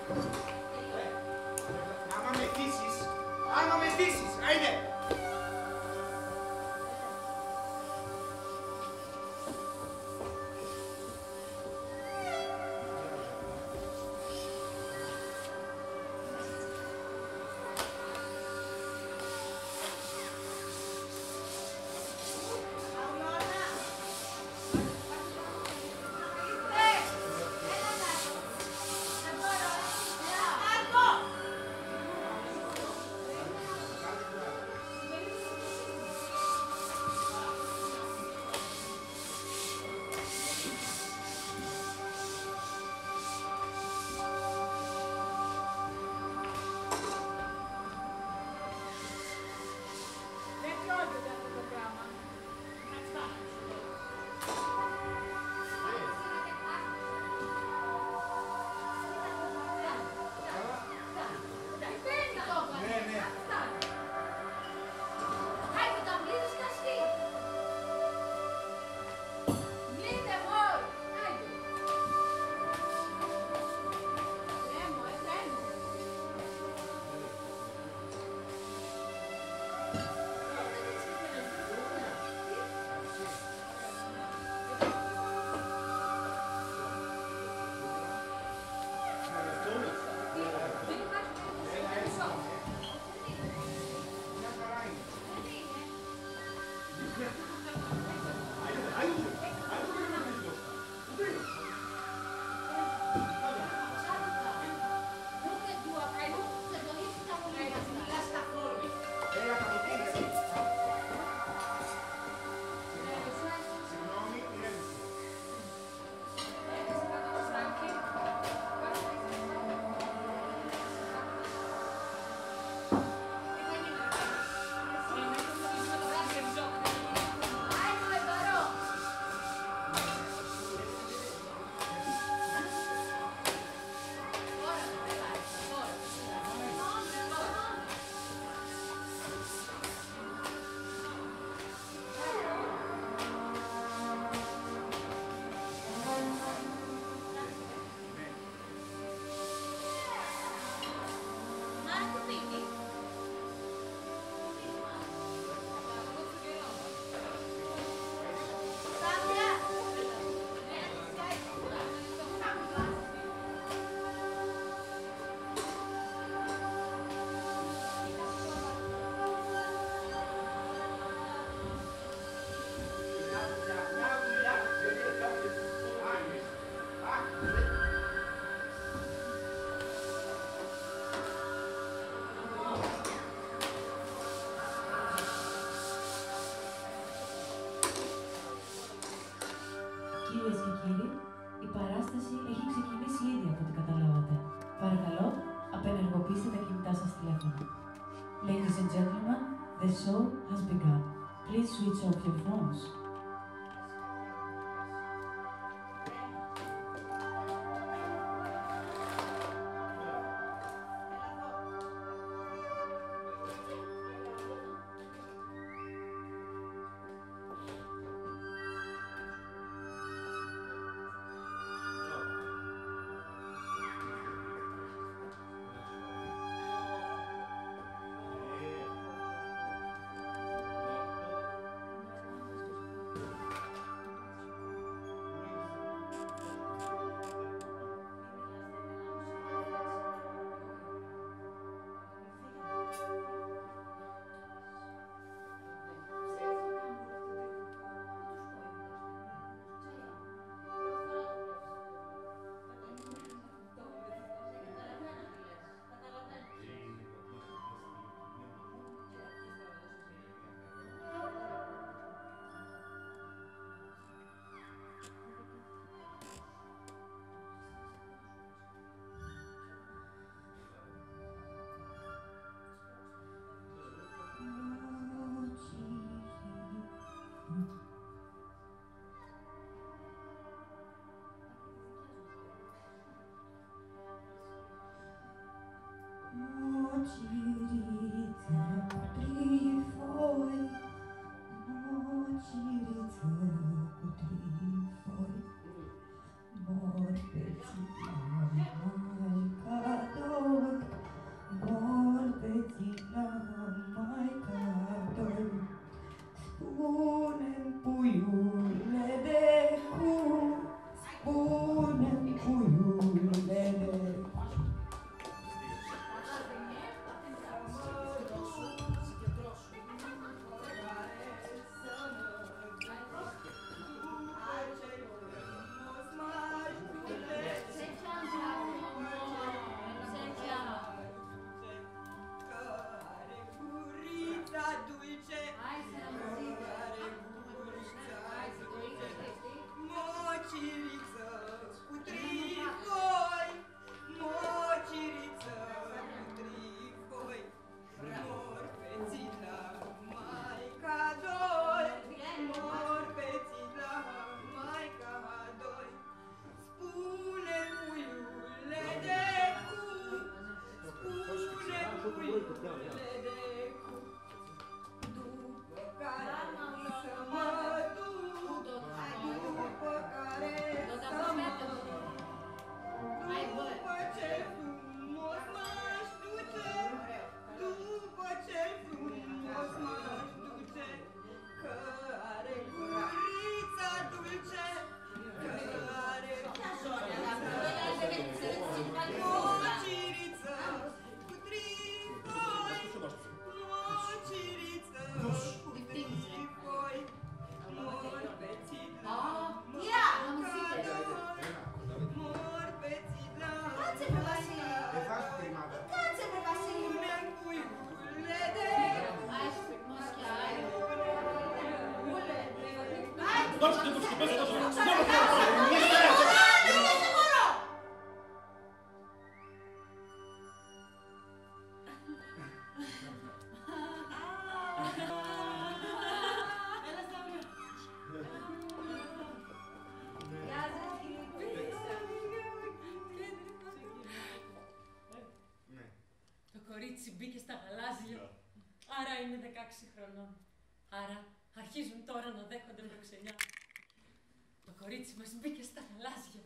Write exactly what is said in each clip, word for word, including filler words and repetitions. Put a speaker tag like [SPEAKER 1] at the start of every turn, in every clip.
[SPEAKER 1] Άμα με θύσεις, άμα με θύσεις, άιντε!
[SPEAKER 2] Κυρίες και κύριοι, η παράσταση έχει ξεκινήσει ήδη από ό,τι καταλάβατε. Παρακαλώ, απενεργοποιήστε τα κινητά σας τηλέφωνα. Ladies and gentlemen, the show has begun. Please switch off your phones. Mor,
[SPEAKER 3] Μπήκε στα γαλάζια, άρα είναι δεκαέξι χρονών. Άρα αρχίζουν τώρα να δέχονται προξενιά. Το κορίτσι μας μπήκε στα γαλάζια.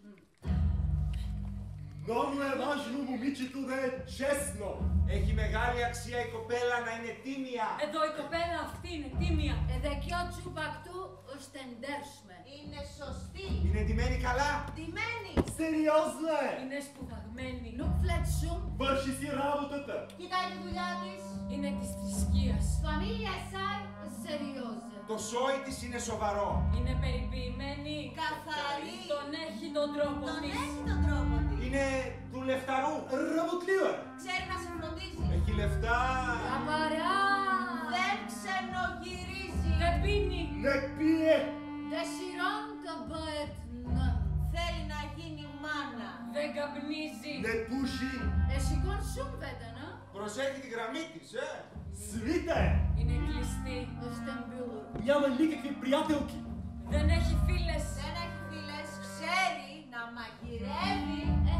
[SPEAKER 4] Много е важно момичето да е честно.
[SPEAKER 1] Έχει μεγάλη αξία η κοπέλα να είναι τίμια.
[SPEAKER 3] Εδώ η κοπέλα αυτή είναι τίμια.
[SPEAKER 5] Εδεκιό τσουπακτού στεντέρσμε. Είναι σωστή.
[SPEAKER 1] Είναι ντυμένη καλά.
[SPEAKER 5] Ντυμένη.
[SPEAKER 4] Сериозно е.
[SPEAKER 3] Είναι σπουδαγμένη.
[SPEAKER 5] Νουκ φλέτσουμ.
[SPEAKER 4] Върши си работата.
[SPEAKER 5] Κοιτάει τη δουλειά της.
[SPEAKER 3] Είναι της θρησκείας.
[SPEAKER 5] Φαμίλια σάι σεριόζε.
[SPEAKER 1] Το σόι της είναι σοβαρό.
[SPEAKER 3] Είναι περιποιημένη.
[SPEAKER 5] Καθαρή.
[SPEAKER 3] Τον έχει τον τρόπο
[SPEAKER 5] Τον
[SPEAKER 3] της.
[SPEAKER 5] έχει τον τρόπο της.
[SPEAKER 1] Είναι του λεφταρού.
[SPEAKER 4] Работлива.
[SPEAKER 5] Ξέρει να σε φροντίζει.
[SPEAKER 1] Έχει λεφτά.
[SPEAKER 5] Καπαρά. Δεν ξενογυρίζει.
[SPEAKER 3] Δεν πίνει.
[SPEAKER 4] Не πие.
[SPEAKER 5] Δεν σειρών το μπαετ να. Θέλει να γίνει μάνα.
[SPEAKER 3] Δεν καπνίζει.
[SPEAKER 4] Не πούσει.
[SPEAKER 5] Εσύ κονσούμ πέτανα.
[SPEAKER 1] Προσέχει τη γραμμή της, ε.
[SPEAKER 4] Свита е.
[SPEAKER 3] Είναι κλειστή.
[SPEAKER 5] Στεμπιούλου.
[SPEAKER 4] Няма никакви приятелки.
[SPEAKER 3] Δεν έχει φίλες.
[SPEAKER 5] Δεν έχει φίλες. Ξέρει να μαγειρεύει. Ε.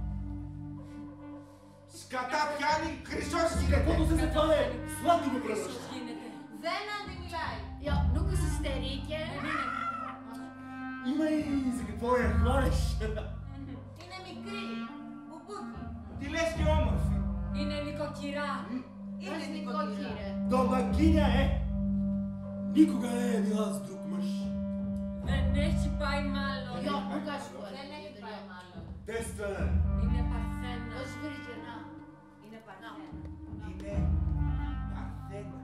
[SPEAKER 1] Σκατά πιάνει, χρυσός γίνεται.
[SPEAKER 4] Каквото се запале, сладко го
[SPEAKER 3] Χρυσός
[SPEAKER 4] превръща.
[SPEAKER 3] γίνεται.
[SPEAKER 5] Δεν αντιμιλάει. Йо, νούκου σε στερίκε.
[SPEAKER 4] Има и за какво я хвалиш.
[SPEAKER 5] Είναι μικρή. Μπουμπούκι.
[SPEAKER 1] Τι λες και όμορφη.
[SPEAKER 3] Είναι νοικοκυρά.
[SPEAKER 5] Είναι νοικοκύρε.
[SPEAKER 4] Домакиня е. Никога не е била с друг мъж.
[SPEAKER 3] Δεν έχει πάει μάλλον.
[SPEAKER 5] Йо, νούκα σου. Δεν έχει πάει μάλλον.
[SPEAKER 4] Тествена.
[SPEAKER 3] Είναι παρθένα.
[SPEAKER 5] Ως βριζενά. Είναι παρθένα.
[SPEAKER 1] Είναι παρθένα.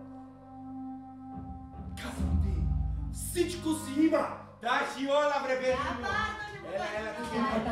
[SPEAKER 4] Казвам ти, всичко си има.
[SPEAKER 1] Τα έχει όλα, βρε παιδί μου. Έλα, έλα, τι γίνεται.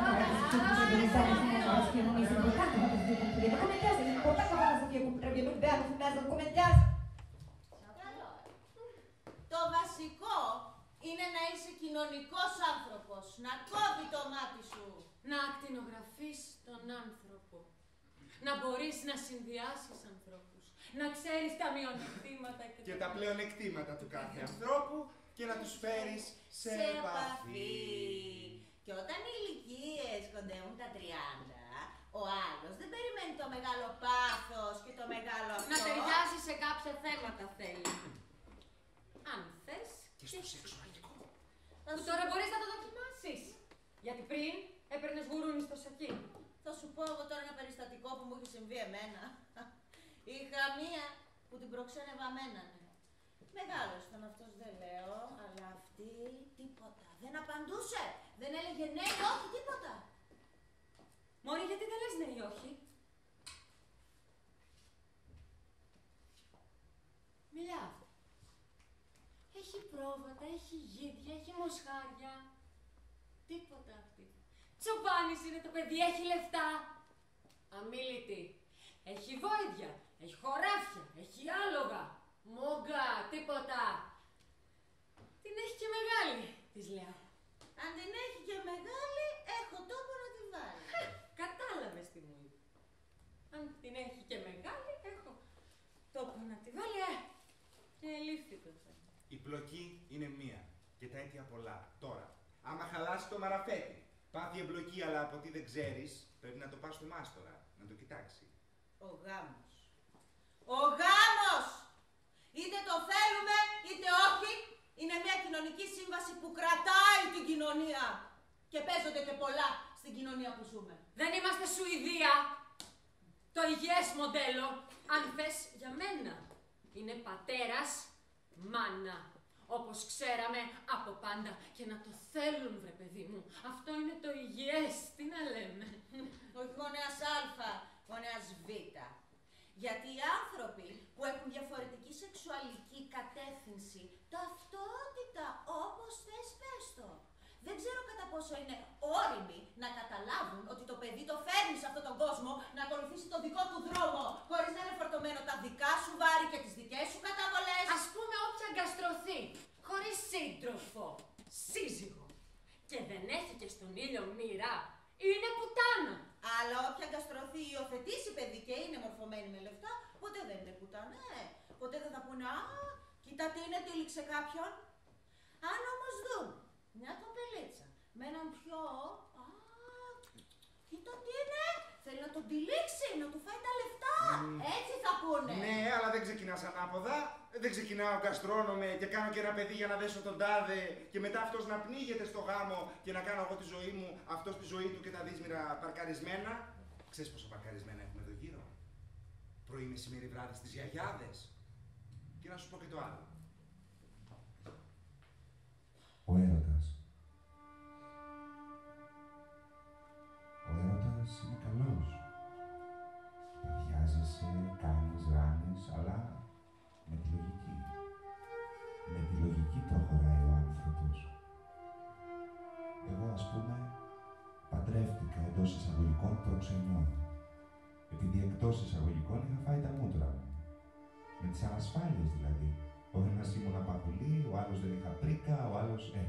[SPEAKER 5] Το βασικό είναι να είσαι κοινωνικός άνθρωπος, να κόβει το μάτι σου.
[SPEAKER 3] Να ακτινογραφείς τον άνθρωπο. Να μπορείς να συνδυάσεις ανθρώπους. Να ξέρεις τα μειονεκτήματα και,
[SPEAKER 1] Και τα πλεονεκτήματα του κάθε ανθρώπου και να τους φέρεις σε επαφή.
[SPEAKER 5] Και όταν οι ηλικίες κοντεύουν τα τριάντα, ο άλλος δεν περιμένει το μεγάλο πάθος και το μεγάλο αυτό.
[SPEAKER 3] να ταιριάζει σε κάποια θέματα θέλει. Αν θες.
[SPEAKER 1] Και στο σεξουαλικό.
[SPEAKER 3] Που τώρα μπορείς να το δοκιμάσεις. Γιατί πριν έπαιρνες γουρούνι στο σακί.
[SPEAKER 5] Θα σου πω εγώ τώρα ένα περιστατικό που μου έχει συμβεί εμένα. Είχα μία που την προξένευα μένανε. Μεγάλος ήταν αυτός, δεν λέω, αλλά αυτή τίποτα. Δεν απαντούσε. Δεν έλεγε ναι, όχι, τίποτα.
[SPEAKER 3] ναι ή όχι. Μιλιά. Έχει πρόβατα, έχει γίδια, έχει μοσχάρια. Τίποτα αυτή. Τσοπάνης είναι το παιδί, έχει λεφτά. Αμίλητη. Έχει βόηδια, έχει χωράφια, έχει άλογα. Μόγκα, τίποτα. Την έχει και μεγάλη, της λέω.
[SPEAKER 5] Αν την έχει και μεγάλη, έχω τόπο να τη βάλει.
[SPEAKER 3] Κατάλαβες τι μου είπε. Αν την έχει και μεγάλη, έχω τόπο να τη βάλει. Ε, και ελήφθη το θέμα.
[SPEAKER 1] Η πλοκή είναι μία και τα αίτια πολλά. Τώρα, άμα χαλάσει το μαραφέτη, πάθει εμπλοκή, αλλά από τι δεν ξέρεις, πρέπει να το πας στο μάστορα, να το κοιτάξει.
[SPEAKER 5] Ο γάμος. Ο γάμος! Είτε το θέλουμε, είτε όχι, είναι μια κοινωνική σύμβαση που κρατάει την κοινωνία. Και παίζονται και πολλά στην κοινωνία που ζούμε.
[SPEAKER 3] Δεν είμαστε Σουηδία. Το υγιές μοντέλο, αν θες για μένα, είναι πατέρας, μάνα. Όπως ξέραμε από πάντα. Και να το θέλουν, βρε παιδί μου. Αυτό είναι το υγιές. Τι να λέμε.
[SPEAKER 5] Όχι γονέας Α, γονέας Β. Γιατί οι άνθρωποι που έχουν διαφορετική σεξουαλική κατεύθυνση, ταυτότητα, όπως θες πες το. Δεν ξέρω κατά πόσο είναι όριμοι να καταλάβουν ότι το παιδί το φέρνει σε αυτόν τον κόσμο να ακολουθήσει το δικό του δρόμο, χωρίς να είναι φορτωμένο τα δικά σου βάρη και τις δικές σου καταβολές.
[SPEAKER 3] Ας πούμε όποια αγκαστρωθεί, χωρίς σύντροφο, σύζυγο, και δεν έχει και στον ήλιο μοίρα, είναι πουτάνα.
[SPEAKER 5] Αλλά όποια αγκαστρωθεί ή υιοθετήσει παιδί και είναι μορφωμένη με λεφτά, ποτέ δεν είναι πουτάνα, ε. Ποτέ δεν θα πούνε, α, κοίτα τι είναι, τύλιξε κάποιον. Αν όμως δουν μια κοπελίτσα με έναν πιο, α, κοίτα τι είναι, θέλει να τον τυλίξει, να του φάει τα λεφτά, mm. έτσι θα πούνε.
[SPEAKER 1] Ναι, αλλά δεν ξεκινάς ανάποδα. Δεν ξεκινάω, καστρώνομαι και κάνω και ένα παιδί για να δέσω τον τάδε και μετά αυτός να πνίγεται στο γάμο και να κάνω εγώ τη ζωή μου, αυτός τη ζωή του και τα δύσμυρα παρκαρισμένα. Ξέρεις πόσο παρκαρισμένα έχουμε εδώ γύρω. Πρωί, μεσημέρι, βράδυ στις γιαγιάδες. Και να σου πω και το άλλο.
[SPEAKER 6] Ο έρωτας. Ο έρωτας είναι καλός. Παθιάζεσαι, κάνεις ράνες, αλλά με τη λογική. Με τη λογική προχωράει ο άνθρωπος. Εγώ, ας πούμε, παντρεύτηκα εντός εισαγωγικών προξενιών. Επειδή εκτός εισαγωγικών είχα φάει τα μούτρα μου. Με τις ανασφάλειες δηλαδή. Ο ένας ήμουνα παπουλή, ο άλλος δεν είχα πρίκα, ο άλλος ε.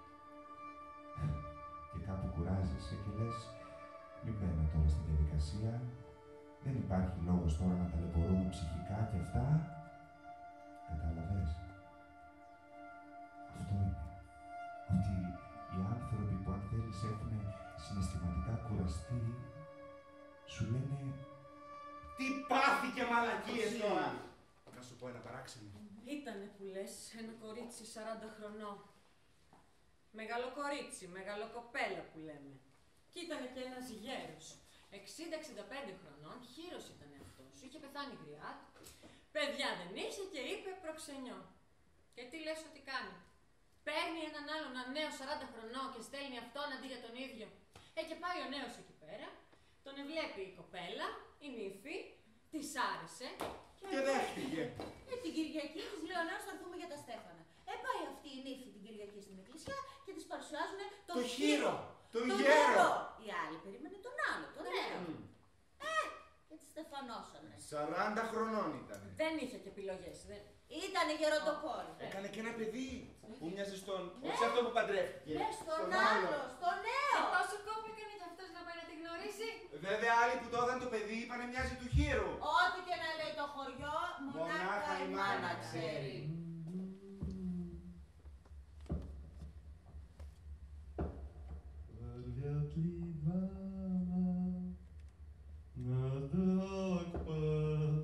[SPEAKER 6] Και κάπου κουράζεσαι και λες, μην μπαίνω τώρα στη διαδικασία, δεν υπάρχει λόγος τώρα να ταλαιπωρούμε ψυχικά και αυτά. Κατάλαβες. Αυτό είναι. Ότι οι άνθρωποι που αν θέλεις έχουν συναισθηματικά κουραστεί, σου λένε
[SPEAKER 1] τι πάθηκε μαλακίες τώρα! Να σου πω ένα παράξενο.
[SPEAKER 3] Ήτανε που λες ένα κορίτσι σαράντα χρονών. Μεγάλο κορίτσι, μεγάλο κοπέλα που λέμε. Και ήτανε και ένας γέρος. εξήντα εξήντα πέντε χρονών, χείρος ήτανε αυτός. Είχε πεθάνει γριά. Παιδιά δεν είχε και είπε προξενιό. Και τι λες ότι κάνει. Παίρνει έναν άλλον ένα νέο σαράντα χρονών και στέλνει αυτόν αντί για τον ίδιο. Ε, και πάει ο νέος εκεί πέρα. Τον ευλέπει η κοπέλα, η νύφη, της άρεσε.
[SPEAKER 1] Και δέχτηκε.
[SPEAKER 5] Ε, την Κυριακή της λέει ο νέος θα έρθουμε για τα Στέφανα. Ε, πάει αυτή η νύφη την Κυριακή στην εκκλησιά και της παρουσιάζουν το,
[SPEAKER 1] το χείρο, τον
[SPEAKER 5] το
[SPEAKER 1] γέρο.
[SPEAKER 5] Η άλλη περίμενε τον άλλο, τον νέο. Mm. Ε, και τη στεφανώσανε.
[SPEAKER 1] σαράντα χρονών ήταν.
[SPEAKER 3] Δεν είχε και επιλογές. Δεν...
[SPEAKER 5] Ήτανε γεροντοκόρη.
[SPEAKER 1] Έκανε και ένα παιδί που μοιάζει στον.
[SPEAKER 5] Ναι.
[SPEAKER 1] Όχι αυτό που παντρεύτηκε.
[SPEAKER 5] Ναι, στον άλλο, στον νέο.
[SPEAKER 3] Και τόσο κόπο έκανε κι αυτός να πάει να τη γνωρίσει.
[SPEAKER 1] Βέβαια, άλλοι που το είδαν το παιδί είπανε μοιάζει του χείρου.
[SPEAKER 5] Ό,τι και να λέει το χωριό, μονάχα η μάνα ξέρει.
[SPEAKER 7] Вървят ли двама на друг път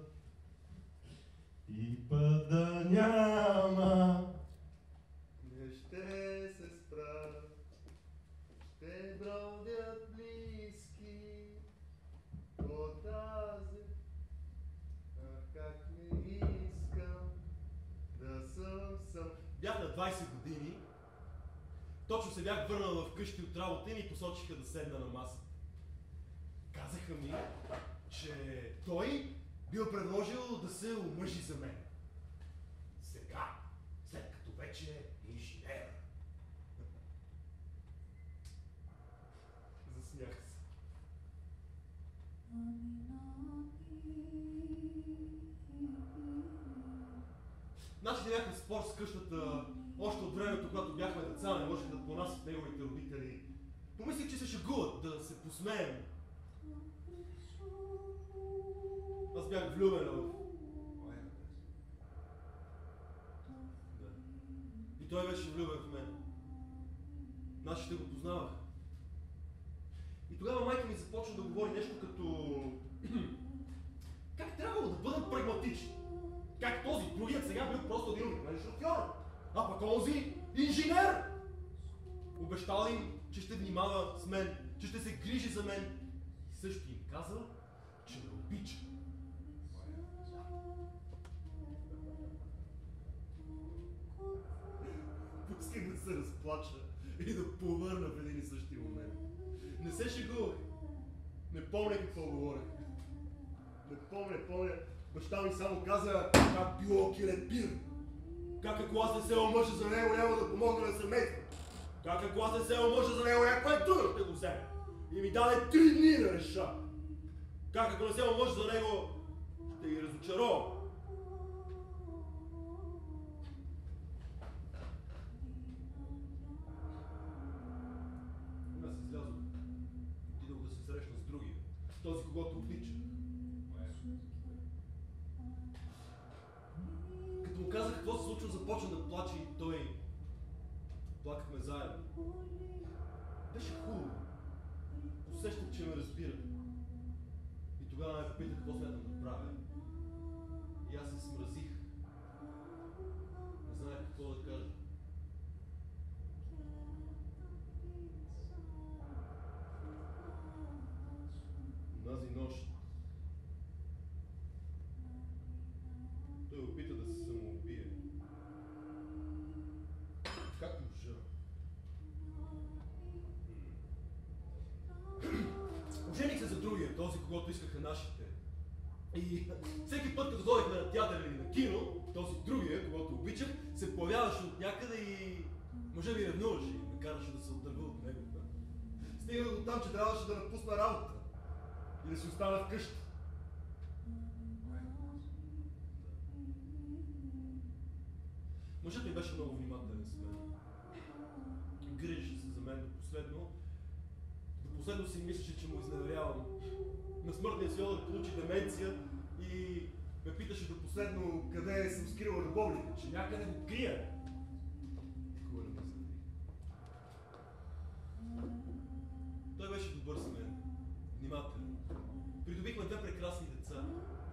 [SPEAKER 7] и път да няма, не ще се спрат, ще бродят близки по тази, а как не искам да съм сам.
[SPEAKER 4] Бях на двайсет години. Точно се бях върнал вкъщи от работа и ми посочиха да седна на масата.
[SPEAKER 7] Казаха ми, че той бил предложил да се омъжи за мен. Сега, след като вече е инженер. Засмях се. Нашите бяхме спор с къщата още от времето, когато бяхме деца, не можех да понасят неговите родители. Помислих, че се шегуват, да се посмеем. Аз бях влюбен в... Да. И той беше влюбен в мен. Нашите го познаваха. И тогава майка ми започна да говори нещо като... Как трябвало да бъдем прагматични. Как този другият сега бил просто един обикновен шофьор. А пък онзи инженер! Обещал им, че ще внимава с мен, че ще се грижи за мен. И също им казал, че ме обича. Пускай да се разплача и да повърна в един и същи момент. Не се шегувах. Не помня какво говорех. Не помня, помня. Баща ми само каза как било килет пир. Как ако аз не се омъжа за него, няма да помогна на семейството. Как ако аз не се омъжа за него, някой друг ще го вземе. И ми даде три дни да реша. Как ако не се омъжа за него, ще ги разочаровам. Аз излязох. Отидох да се срещна с другия. С този, когото обича. Като му казах какво се случва, започна да плаче и той. Плакахме заедно. Беше хубаво. Усещах, че ме разбира. И тогава ме попитах какво смятам да правя. И аз се смразих. Не знаех какво да кажа. Унази нощ той опита да се самоубие. Как можа? Ожених се за другия, този, когото искаха нашите. И всеки път, като дойдехме на театър или на кино, този другия, когото обичах, се появяваше от някъде и може би ревнуваше и ме караше да се отдърва от него. Стигнах до там, че трябваше да напусна работа и да си остана вкъщи. Мъжът ми беше много внимателен с мен. Грижеше се за мен до последно. До последно си мислеше, че му изневерявам. На смъртния си одър получи деменция и ме питаше до последно къде съм скрил любовника, че някъде го крия. Никога не ме заради. Той беше добър с мен. Внимателен. Придобихме две прекрасни деца.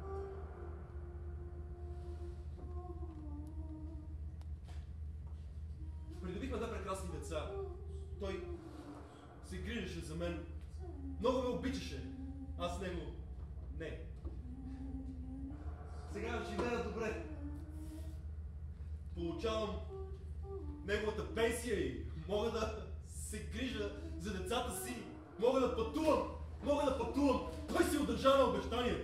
[SPEAKER 7] Придобихме две прекрасни деца. Той се грижеше за мен. Много ме обичаше. Аз него не. Сега живея добре. Получавам неговата пенсия и мога да се грижа за децата си. Мога да пътувам. Мога да пътувам. Той си удържава обещанието.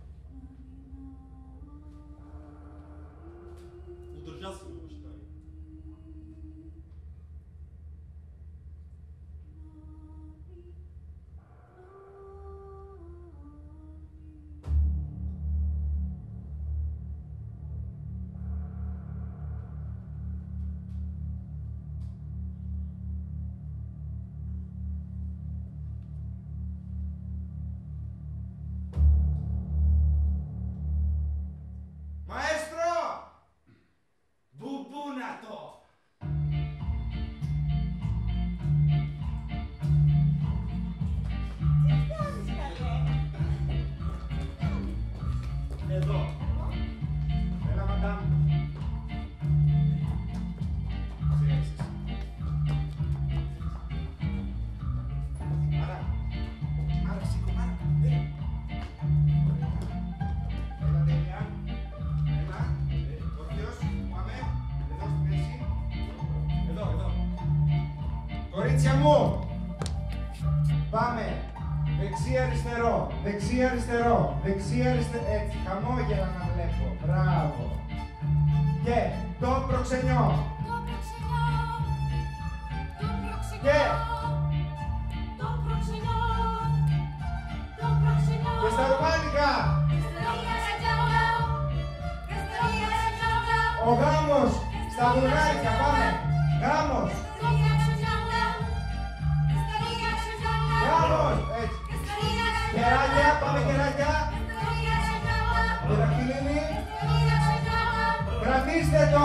[SPEAKER 7] Удържа се обещанието.
[SPEAKER 1] Κορίτσια μου, πάμε. Δεξί αριστερό, δεξί αριστερό, δεξί αριστερό. Έτσι, χαμόγελα να βλέπω. Μπράβο. Και το προξενιό.
[SPEAKER 5] Το προξενιό. Το προξενιό.
[SPEAKER 1] Και.
[SPEAKER 5] Το προξενιό. Το προξενιό.
[SPEAKER 1] Και στα ρουμάνικα. Ο γάμος. Στα βουλγάρικα, πάμε. Γάμος. Γάμος. Έτσι. Κεράκια, πάμε κεράκια. Και δαχτυλίνι. Κρατήστε το.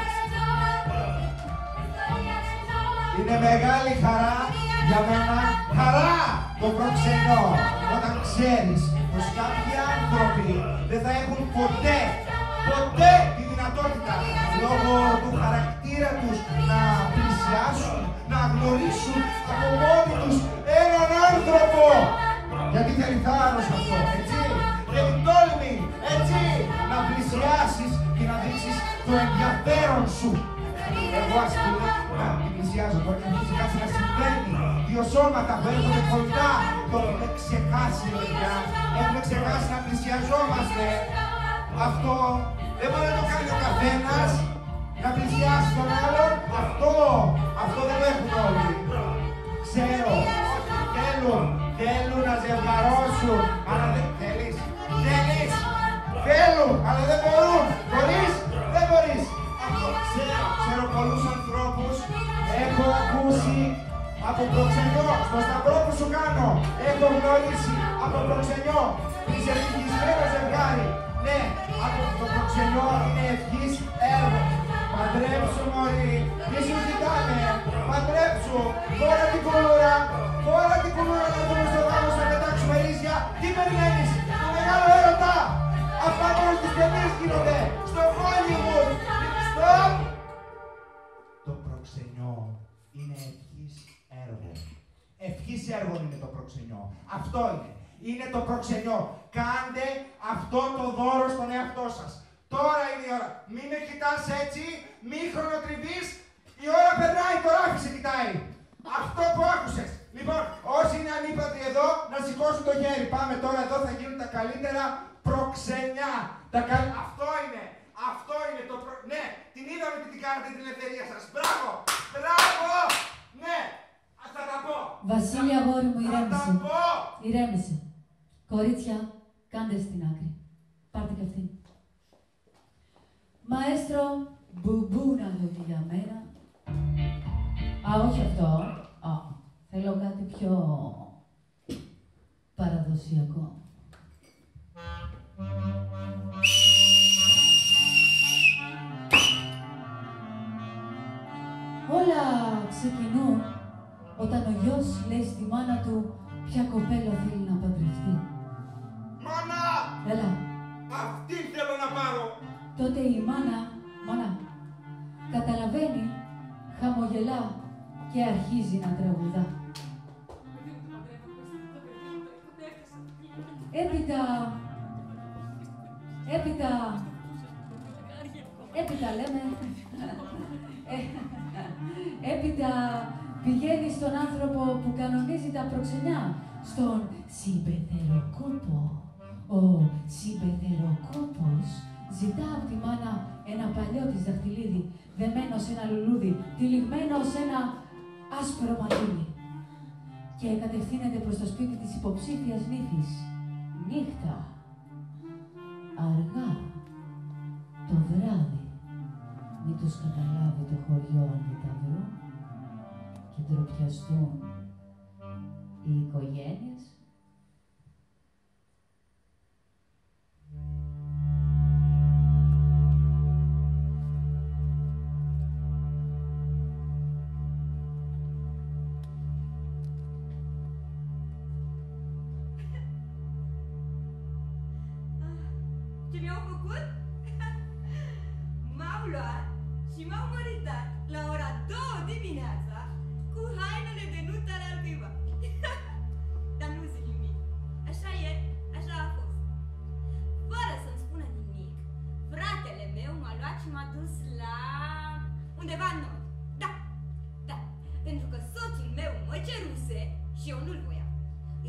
[SPEAKER 1] Είναι μεγάλη χαρά για μένα. Χαρά το προξενό. Όταν ξέρεις πως κάποιοι άνθρωποι δεν θα έχουν ποτέ, ποτέ τη δυνατότητα λόγω του χαρακτήρα τους να πλησιάσουν, να γνωρίσουν από μόνοι τους έναν άνθρωπο. Γιατί θέλει θάρρος αυτό, έτσι. Θέλει τόλμη, έτσι. Να πλησιάσεις και να δείξεις το ενδιαφέρον σου. Εγώ ας πούμε, να την πλησιάζω, μπορεί να φυσικά να συμβαίνει. Δύο σώματα που έρχονται κοντά, το έχουμε ξεχάσει, παιδιά. Έχουμε ξεχάσει να πλησιαζόμαστε. Αυτό δεν μπορεί να το κάνει ο καθένας. Να πλησιάσει τον άλλον. Αυτό, αυτό δεν το έχουν όλοι. Ξέρω, θέλουν, θέλουν να ζευγαρώσουν. Αλλά δεν θέλεις, θέλεις. Θέλουν, αλλά δεν μπορούν. Μπορείς, δεν μπορείς. Αυτό ξέρω, ξέρω πολλούς ανθρώπους. Έχω ακούσει από προξενιό, στο σταυρό που σου κάνω. Έχω γνωρίσει από προξενιό. Είσαι ευτυχισμένο ζευγάρι. Ναι, από το προξενιό είναι ευχής έργο. Παντρέψου μωρί, μη σου ζητάνε. Παντρέψου, φόρα την κουλούρα. Φόρα την κουλούρα να δούμε στο γάμο να πετάξουμε ρίζια. Τι περιμένεις, το μεγάλο έρωτα. Αυτά μόνο στις ταινίες γίνονται. Στο Hollywood. Stop. Το προξενιό είναι ευχής έργο. Ευχής έργο είναι το προξενιό. Αυτό είναι. Είναι το προξενιό. Κάντε αυτό το δώρο στον εαυτό σας. Τώρα είναι η ώρα. Μην με κοιτάς έτσι, μη χρονοτριβείς. Η ώρα περνάει, τώρα άφησε κοιτάει. Αυτό που άκουσες. Λοιπόν, όσοι είναι ανύπατοι εδώ, να σηκώσουν το χέρι. Πάμε τώρα εδώ, θα γίνουν τα καλύτερα προξενιά. Τα καλ... Αυτό είναι. Αυτό είναι το προ... Ναι, την είδαμε τι την κάνατε την ελευθερία σας. Μπράβο! Μπράβο! Ναι! Θα τα πω!
[SPEAKER 2] Βασίλη, αγόρι μου, ηρέμησε.
[SPEAKER 1] Θα τα πω!
[SPEAKER 2] Ηρέμησε. Κορίτσια, κάντε στην άκρη. Πάρτε και αυτή. Μαέστρο, μπουμπούνα δοκί για μένα. Α, όχι αυτό. Α, θέλω κάτι πιο παραδοσιακό. Όλα ξεκινούν όταν ο γιος λέει στη μάνα του ποια κοπέλα θέλει να παντρευτεί.
[SPEAKER 1] Μάνα!
[SPEAKER 2] Έλα.
[SPEAKER 1] Αυτή θέλω να πάρω!
[SPEAKER 2] Τότε η μάνα, μάνα, καταλαβαίνει, χαμογελά και αρχίζει να τραγουδά. Έπειτα, έπειτα, έπειτα λέμε, ε, έπειτα πηγαίνει στον άνθρωπο που κανονίζει τα προξενιά, στον συμπεθεροκόπο. Ο συμπεθεροκόπος ζητά από τη μάνα ένα παλιό της δαχτυλίδι, δεμένο σε ένα λουλούδι, τυλιγμένο σε ένα άσπρο μαντίλι. Και κατευθύνεται προς το σπίτι της υποψήφιας νύφης. Νύχτα. Αργά. Το βράδυ. Μην τους καταλάβει το χωριό αν δεν τα βρω και ντροπιαστούν οι οικογένειες.
[SPEAKER 8] Ce mi-au făcut? M-au luat și m-au măritat la ora două dimineața cu hainele de nuntă ale albiva. Dar nu zic nimic. Așa e, așa a fost. Fără să-mi spună nimic, fratele meu m-a luat și m-a dus la undeva în nord. Da, da, pentru că soțul meu mă ceruse și eu nu-l voiam.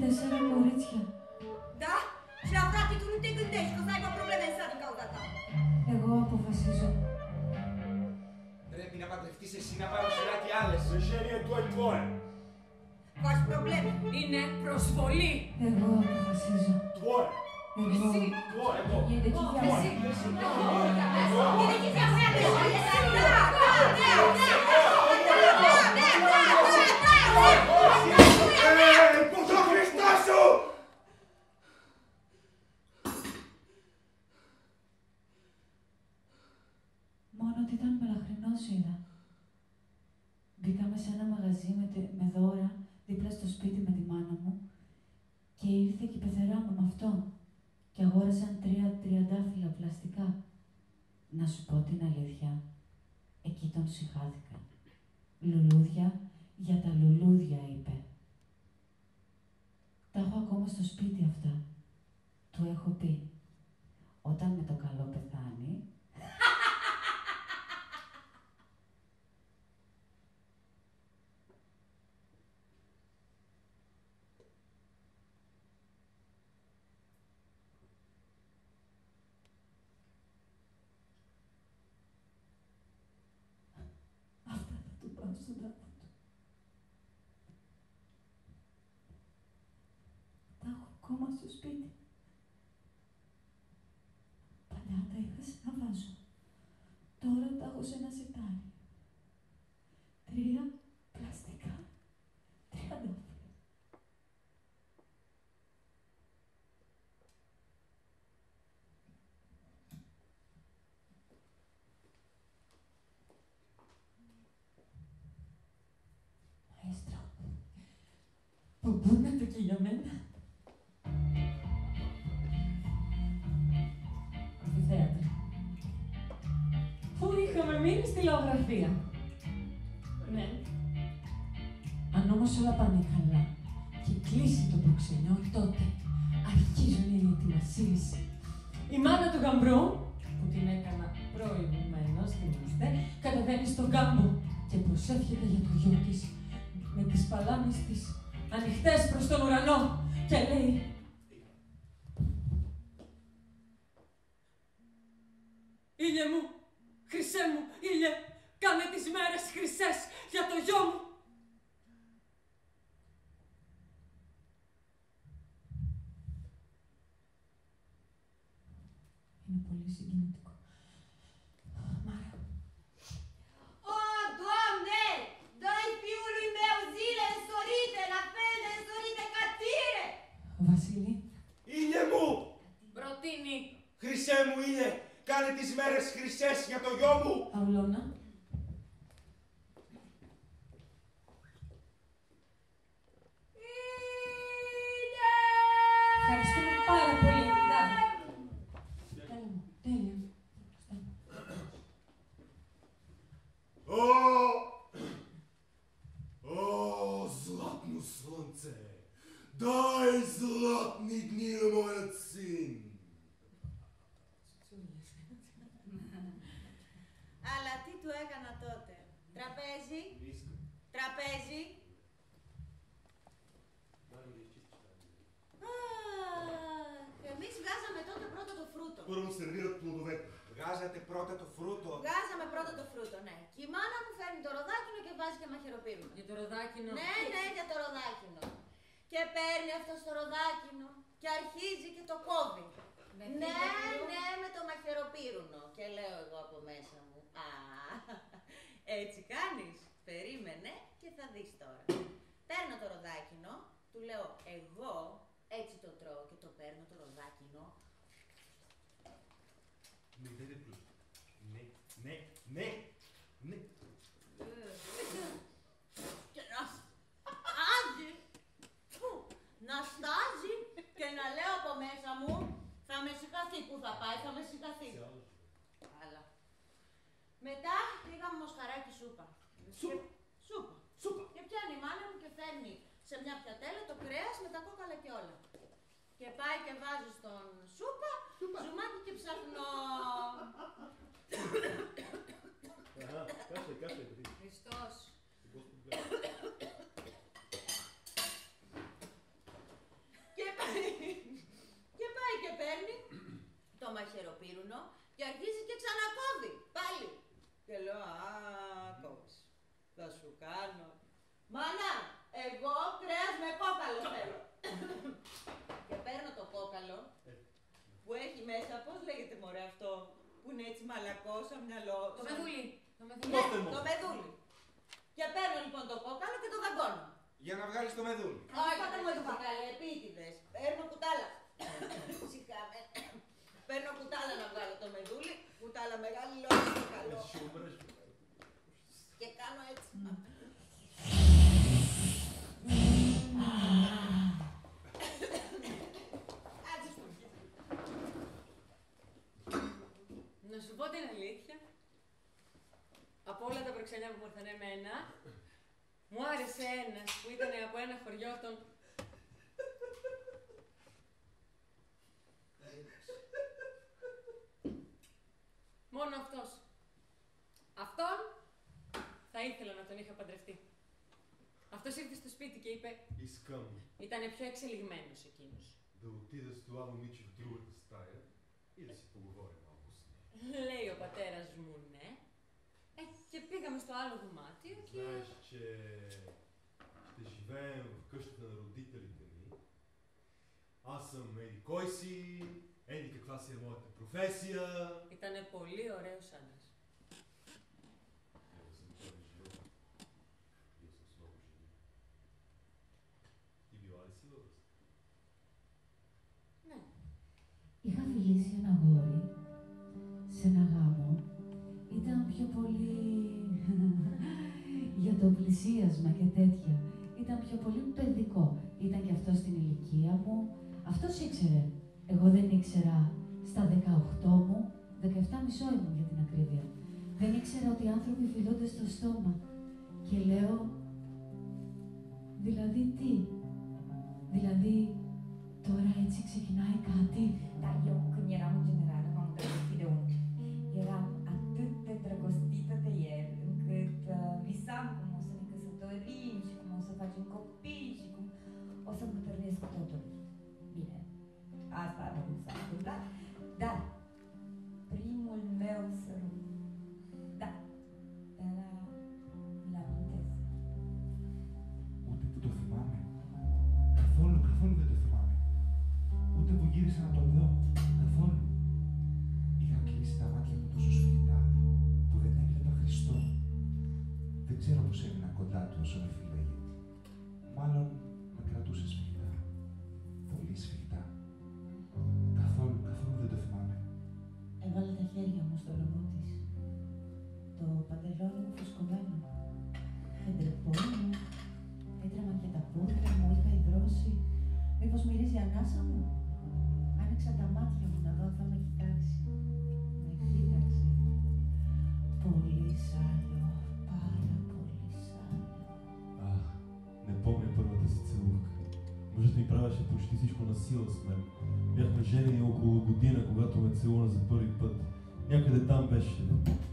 [SPEAKER 2] τέσσερα κορίτσια.
[SPEAKER 8] Da? Și la frate, tu nu te gândești că o să aibă probleme în sat din cauza ta.
[SPEAKER 2] Εγώ αποφασίζω.
[SPEAKER 1] Πρέπει να παντρευτείς εσύ, να πάρω σειρά και άλλες.
[SPEAKER 4] Решение твой твое.
[SPEAKER 8] Faci probleme.
[SPEAKER 3] Είναι προσβολή.
[SPEAKER 2] Εγώ αποφασίζω.
[SPEAKER 4] Твое.
[SPEAKER 2] Εγώ.
[SPEAKER 4] Твое. Εγώ.
[SPEAKER 2] Γίνεται εκεί
[SPEAKER 3] Εσύ.
[SPEAKER 2] διάβαση.
[SPEAKER 8] Γίνεται εκεί διάβαση.
[SPEAKER 1] Ε, πού το Χριστό σου!
[SPEAKER 2] Μόνο ότι ήταν μελαχρινός είδα. Μπήκαμε σε ένα μαγαζί με, τε- με δώρα δίπλα στο σπίτι με τη μάνα μου και ήρθε και η πεθερά μου με αυτόν και αγόρασαν τρία τριαντάφυλλα πλαστικά. Να σου πω την αλήθεια, εκεί τον συχάθηκα. Λουλούδια για τα λουλούδια, είπε. Τα έχω ακόμα στο σπίτι αυτά. Του έχω πει, όταν με το καλό πεθάνει, αυτά θα του πάω στον τάφο του. Τα έχω ακόμα στο σπίτι. Παλιά τα είχα σε ένα βάζο. Τώρα τα έχω σε ένα σιτάρι. Τρία πλαστικά τριαντάφυλλα. Μαέστρο, που πούνε και για μένα. Αμφιθέατρο. Πού είχαμε μείνει στη λαογραφία. Ναι. Αν όμως όλα πάνε καλά και κλείσει το προξενιό, τότε αρχίζουν οι ετοιμασίες. Η μάνα του γαμπρού, που την έκανα προηγουμένως, θυμάστε, κατεβαίνει στον κάμπο και προσεύχεται για το γιο της με τις παλάμες της ανοιχτές προς τον ουρανό και λέει
[SPEAKER 3] Ήλιε μου, χρυσέ μου, ήλιε, κάνε τις μέρες χρυσές για το γιο μου.
[SPEAKER 2] είναι πολύ συγκινητικό. Μάρα.
[SPEAKER 8] O, Doamne! Dă-i fiului meu zile însorite, la fel de însorite ca tine!
[SPEAKER 2] Βασίλη.
[SPEAKER 1] Ήλιε μου!
[SPEAKER 3] Προτείνει.
[SPEAKER 1] Χρυσέ μου ήλιε, κάνε τις μέρες χρυσές για το γιο μου!
[SPEAKER 2] Αυλώνα. Ευχαριστούμε πάρα πολύ. Τέλεια μου, τέλεια.
[SPEAKER 7] O, o, zlatno slunce, daj zlatni dni moj sin.
[SPEAKER 5] Αλλά τι του έκανα τότε. Τραπέζι. Τραπέζι. Εμείς βγάζαμε τότε πρώτα το φρούτο.
[SPEAKER 7] Първо сервират плодовете.
[SPEAKER 1] Βγάζατε πρώτα το φρούτο.
[SPEAKER 5] Βγάζαμε πρώτα το φρούτο, ναι. Και η μάνα μου φέρνει το ροδάκινο και βάζει και μαχαιροπύρουνα.
[SPEAKER 3] Για το ροδάκινο.
[SPEAKER 5] Ναι, ναι, για το ροδάκινο. Και παίρνει αυτό το ροδάκινο και αρχίζει και το κόβει.
[SPEAKER 3] Με
[SPEAKER 5] Ναι,
[SPEAKER 3] τι
[SPEAKER 5] ναι, με το μαχαιροπύρουνο. Και λέω εγώ από μέσα μου, α, έτσι κάνεις. Περίμενε και θα δεις τώρα. Παίρνω το ροδάκινο, του λέω εγώ έτσι το τρώω και το παίρνω το ροδάκινο.
[SPEAKER 7] Не, не, не, плюс. Не, не, не, не.
[SPEAKER 5] Και να στάζει, να στάζει και να λέω από μέσα μου, θα με σηκωθεί που θα πάει, θα με σηκωθεί. Αλλά. Μετά πήγαμε μοσχαράκι σούπα.
[SPEAKER 7] Σούπα.
[SPEAKER 5] Σούπα.
[SPEAKER 7] Σούπα.
[SPEAKER 5] Και πιάνει η μάνα μου και φέρνει σε μια πιατέλα το κρέας με τα κόκαλα και όλα. Και πάει και βάζει στον σούπα, ζουμάκι και ψαχνό.
[SPEAKER 7] Ага, кашляй, кашляй, παιδί.
[SPEAKER 3] Χριστός.
[SPEAKER 5] πάνω. Μάνα, εγώ κρέας με κόκαλο θέλω. Και παίρνω το κόκαλο που έχει μέσα, πώς λέγεται μωρέ αυτό, που είναι έτσι μαλακό σαν μυαλό.
[SPEAKER 3] Το μεδούλι. Το μεδούλι.
[SPEAKER 5] Ναι, το μεδούλι. Και παίρνω λοιπόν το κόκαλο και το δαγκώνω.
[SPEAKER 1] Για να βγάλεις το μεδούλι.
[SPEAKER 5] Όχι, δεν μου το βγάλει, επίτηδες. Παίρνω κουτάλα. Σηκάμε. Παίρνω κουτάλα να βγάλω το μεδούλι, κουτάλα μεγάλη λόγια στο καλό. Και κάνω έτσι.
[SPEAKER 3] Να σου πω την αλήθεια, από όλα τα προξενιά που μου ήρθαν εμένα, μου άρεσε ένας που ήταν από ένα χωριό των... Μόνο αυτός. Αυτόν θα ήθελα να τον είχα παντρευτεί. Αυτός ήρθε στο σπίτι και είπε...
[SPEAKER 7] Искам
[SPEAKER 3] Ήτανε πιο εξελιγμένος εκείνος.
[SPEAKER 7] да отида с това момиче в другата стая и да си поговорим малко с нея.
[SPEAKER 3] Λέει ο πατέρας μου ναι. Ε, και πήγαμε στο άλλο δωμάτιο και...
[SPEAKER 7] Знаеш, че ще живеем в къщата на родителите ми. Аз съм еди кой си, еди каква си е моята професия.
[SPEAKER 3] Ήτανε πολύ ωραίος άντρας.
[SPEAKER 7] Εγώ съм първи живот. Бил съм с много жени. Ти била ли си във връзка?
[SPEAKER 3] Ναι.
[SPEAKER 2] Είχα φιλήσει ένα αγόρι σε ένα γάμο. Ήταν πιο πολύ για το πλησίασμα και τέτοια. Ήταν πιο πολύ παιδικό. Ήταν και αυτό στην ηλικία μου. Αυτός ήξερε. Εγώ δεν ήξερα στα δεκαοκτώ μου, δεκαεπτά μισό ήμουν για την ακρίβεια. Δεν ήξερα ότι οι άνθρωποι φιλούνται στο στόμα. Και λέω, δηλαδή τι, δηλαδή τώρα έτσι ξεκινάει κάτι.
[SPEAKER 9] Da, eu când eram în general, m-am îndrăgostit de unul. Eram atât de drăgostită de el, încât uh, visam cum o să ne căsătorim și cum o să facem copii și cum o să îmbătrânesc cu totul. Bine, asta nu s-a întâmplat, dar primul meu sărut, da, era, mi-l amintesc.
[SPEAKER 6] Ούτε που το θυμάμαι. Καθόλου, καθόλου δεν το θυμάμαι. Ούτε που γύρισα να τον δω. Καθόλου. Είχα κλείσει τα μάτια μου τόσο σφιχτά που δεν έβλεπα Χριστό. Δεν ξέρω πώς έμεινα κοντά του όσο με φύλαγε. Μάλλον με κρατούσε σφιχτά. Πολύ σφιχτά. Καθόλου, καθόλου δεν το θυμάμαι.
[SPEAKER 2] Έβαλε τα χέρια μου στο λαιμό της. Το παντελόνι μου φουσκωμένο. Δεν τρεπόμουν. Έτρεμα και τα πόδια μου, είχα υδρώσει. Μήπως μυρίζει η ανάσα μου. Άνοιξα τα μάτια μου να δω αν θα με κοιτάξει. Με κοίταξε. Πολύ σάλιο, πάρα πολύ σάλιο.
[SPEAKER 4] Ах, не помня първата си целувка. Мъжът ми правеше почти всичко на сила с мен. Бяхме женени около година, когато ме целуна за първи път. Някъде там беше.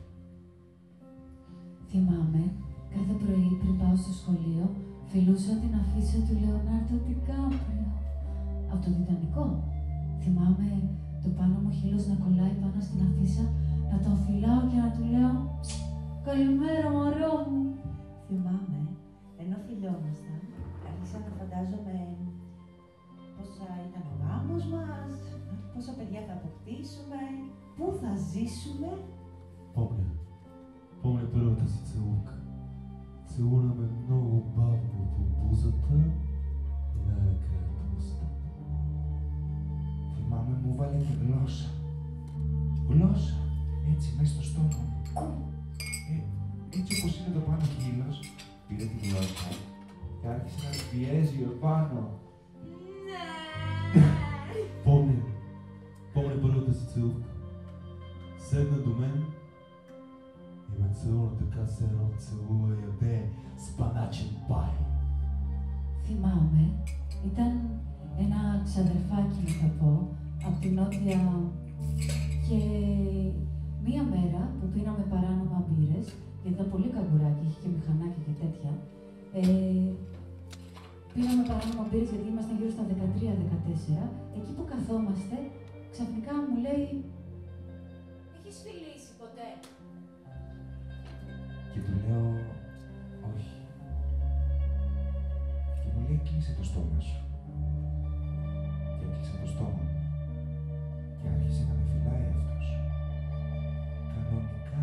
[SPEAKER 2] Θυμάμαι, κάθε πρωί πριν πάω στο σχολείο, φιλούσα την αφίσα του Λεωνάρντο Ντικάπριο. Από το Τιτανικό. Θυμάμαι το πάνω μου χείλος να κολλάει πάνω στην αφίσα, να τον φυλάω και να του λέω «Καλημέρα, μωρό μου». Θυμάμαι, ενώ φιλιόμασταν, άρχισα να φαντάζομαι πώς θα ήταν ο γάμος μας, πόσα παιδιά θα αποκτήσουμε, πού θα ζήσουμε.
[SPEAKER 4] Помня. Помня първата си целувка. Целуна ме много бавно по бузата и най-накрая по уста.
[SPEAKER 6] Θυμάμαι μου βάλε και γλώσσα. Γλώσσα. Έτσι, μέσα στο στόμα μου. Ε, έτσι όπως είναι το πάνω χείλος, πήρε τη γλώσσα και άρχισε να με πιέζει επάνω.
[SPEAKER 4] Помня. Помня първата си целувка. Седна до мен и ме целуна така, се едно целува яде с πανачен πай.
[SPEAKER 2] Θυμάμαι, ήταν ένα ξαδερφάκι μου θα πω, από την νότια και μία μέρα που πίναμε παράνομα μπύρες, γιατί ήταν πολύ καγκουράκι, είχε και μηχανάκια και τέτοια, ε, πίναμε παράνομα μπύρες γιατί ήμασταν γύρω στα δεκατρία δεκατέσσερα, εκεί που καθόμαστε, ξαφνικά μου λέει
[SPEAKER 5] Έχεις φιλήσει ποτέ?
[SPEAKER 6] Και του λέω, όχι. Έκλεισε το στόμα σου. Και έκλεισε το στόμα μου. Και άρχισε να με φυλάει αυτός. Κανονικά.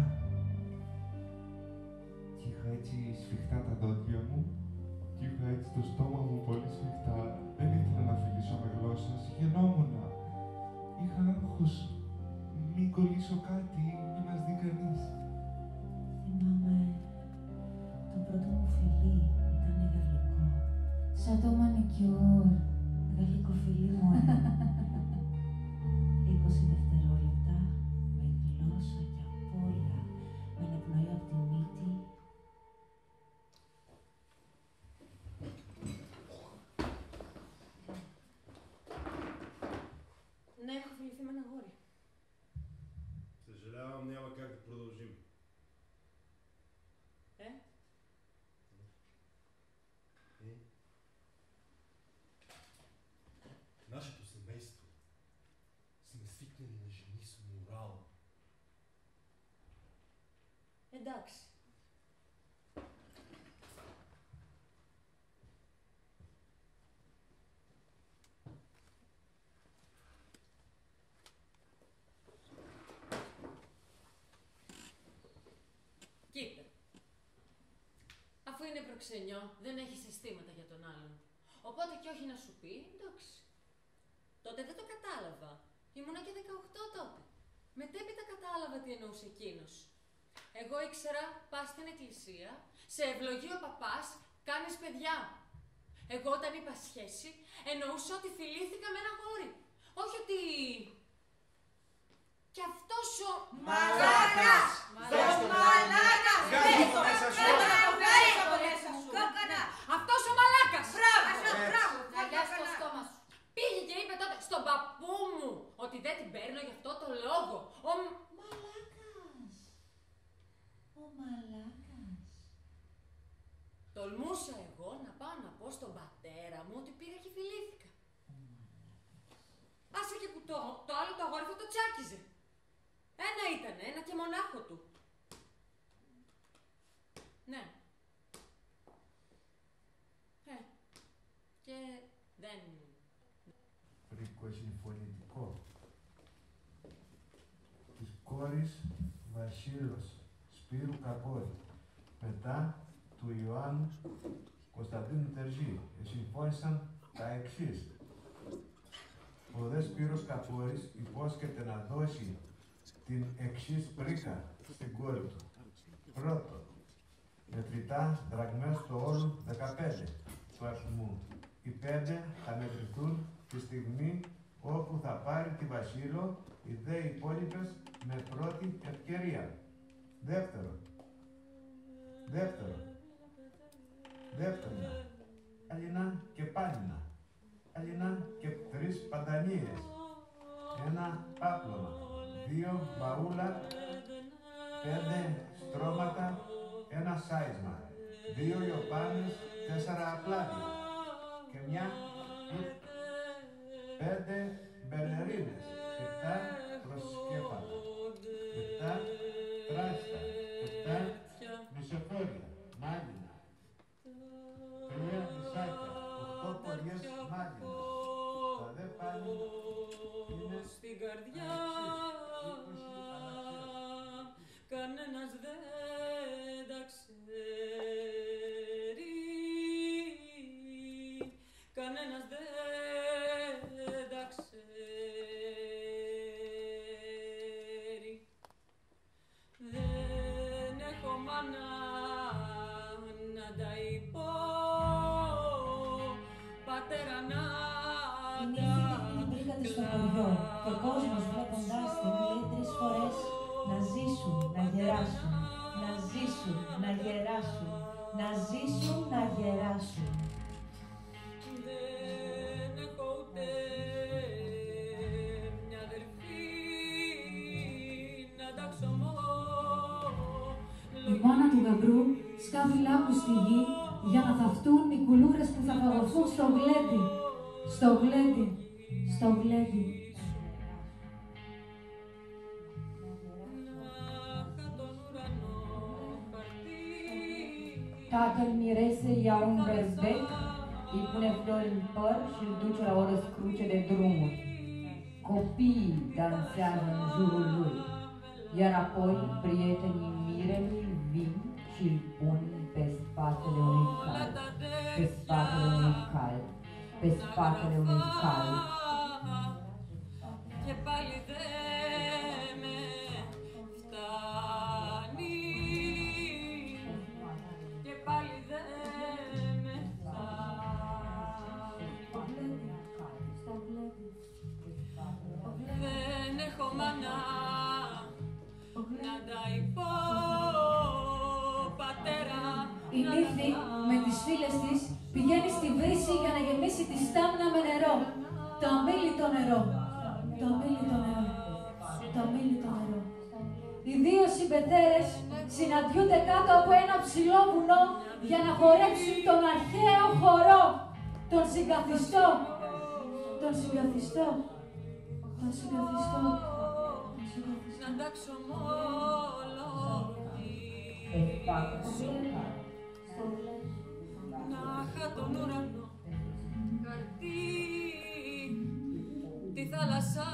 [SPEAKER 6] Και είχα έτσι σφιχτά τα δόντια μου. Και είχα έτσι το στόμα μου πολύ σφιχτά. Δεν ήθελα να φιλήσω με γλώσσα. Συγγενόμουνα. Είχα άγχος. Μην κολλήσω κάτι, μην μας δει κανείς.
[SPEAKER 2] Θυμάμαι, το πρώτο μου φιλί ήταν γαλλικό. Σαν το μανικιούρ, γαλλικό φιλί μου ένα. είκοσι δευτερόλεπτα, με γλώσσα και απώλεια, με αναπνοή από τη μύτη.
[SPEAKER 3] Ναι, έχω φιληθεί με ένα αγόρι.
[SPEAKER 7] Съжалявам, няма как да продължим.
[SPEAKER 3] Ε?
[SPEAKER 7] Е? Нашето семейство сме свикнали на жени с морал.
[SPEAKER 3] Εντάξει. Κοίτα. Αφού είναι προξενιό, δεν έχει αισθήματα για τον άλλον. Οπότε και όχι να σου πει, εντάξει. Τότε δεν το κατάλαβα. Ήμουνα και δεκαοκτώ τότε. Μετέπειτα κατάλαβα τι εννοούσε εκείνος. Εγώ ήξερα, πας στην εκκλησία, σε ευλογεί ο παπάς, κάνεις παιδιά. Εγώ όταν είπα σχέση, εννοούσα ότι φιλήθηκα με ένα γόρι. Όχι ότι... Κι αυτός ο...
[SPEAKER 5] Μαλάκας!
[SPEAKER 1] Δώσ'
[SPEAKER 5] Ο
[SPEAKER 1] τον
[SPEAKER 5] μαλάκας!
[SPEAKER 1] Βγάλε το μέσα σου.
[SPEAKER 5] Βγάλε το μέσα σου! Κόκκανα!
[SPEAKER 3] Αυτός ο μαλάκας!
[SPEAKER 5] Μπράβο! Μπράβο!
[SPEAKER 3] Φαγιά στο στόμα σου. Πήγε και είπε τότε στον παππού μου ότι δεν την παίρνω γι' αυτό το λόγο. Ο...
[SPEAKER 2] Μαλάκας! Ο μαλάκας!
[SPEAKER 3] Τολμούσα εγώ να πάω να πω στον πατέρα μου ότι πήγα και φιλήθηκα. Άσε και που το, το άλλο το αγόρι θα το τσάκιζε. Ένα ήταν, ένα και μονάχο του. Ναι. Ε, και δεν...
[SPEAKER 6] Πρικοσυμφωνητικό. Της κόρης Βασίλος Σπύρου Καπόρη. Μετά του Ιωάννου Κωνσταντίνου Τερζή. Συμφώνησαν τα εξής. Ο δε Σπύρος Καπόρης υπόσχεται να δώσει την εξής πρίκα στην κόρη του. Πρώτο, μετρητά δραγμές στο όλου δεκαπέντε του αριθμού. Οι πέντε θα μετρηθούν τη στιγμή όπου θα πάρει τη Βασίλο, οι δε υπόλοιπες με πρώτη ευκαιρία. Δεύτερο, δεύτερο, δεύτερο, Αλληνά και Πάλινα. Αλληνά και τρεις παντανίες, ένα πάπλωμα, δύο μπαούλα, πέντε στρώματα, ένα σάισμα, δύο ιωπάνες, τέσσερα απλάδια και μια, πέντε μπελερίνες, επτά προσκέφαλα, επτά τράστα, επτά μισοφόρια, μάλινα, τρία μισάκια, οχτώ ποριές μάλινα. Τα δε πάλι είναι
[SPEAKER 3] στην καρδιά, κανένας δεν τα ξέρει, κανένας δεν τα ξέρει. Δεν έχω μάνα να τα υπώ, πατέρα να
[SPEAKER 2] Μπήκατε στο χωριό και ο κόσμος βλέποντάς την λέει τρεις φορές να ζήσουν, να γεράσουν, να ζήσουν, να γεράσουν, να ζήσουν, να γεράσουν.
[SPEAKER 3] Δεν έχω ούτε μια αδερφή να ταξωμώ.
[SPEAKER 2] Η μάνα του γαμπρού σκάβει λάκκου στη γη για να θαυτούν οι κουλούρες που θα φαγωθούν στο γλέντι. Στο γλέντι, στο γλέντι.
[SPEAKER 3] Tatăl mirese ia un berbec,
[SPEAKER 9] îi pune flori în păr și îl duce la o răscruce de drumuri. Copiii dansează în jurul lui, iar apoi prietenii mirelui vin și îl pun pe spatele unui cal, pe spatele unui cal, pe spatele unui cal.
[SPEAKER 3] Και πάλι δεν με φτάνει, και πάλι δεν με φτάνει. Δεν έχω μάνα να τα υπώ, πατέρα.
[SPEAKER 2] Η νύφη με τις φίλες της πηγαίνει στη βρύση για να γεμίσει τη στάμνα με νερό. Το αμίλητο νερό. Το αμίλητο νερό. Το αμίλητο νερό. Οι δύο συμπετέρες συναντιούνται κάτω από ένα ψηλό βουνό για να χορέψουν τον αρχαίο χορό. Τον συγκαθιστό. Τον συγκαθιστό. Τον συγκαθιστό.
[SPEAKER 3] Να τα ξομολογήσω, να είχα τον ουρανό χαρτί, τη θάλασσα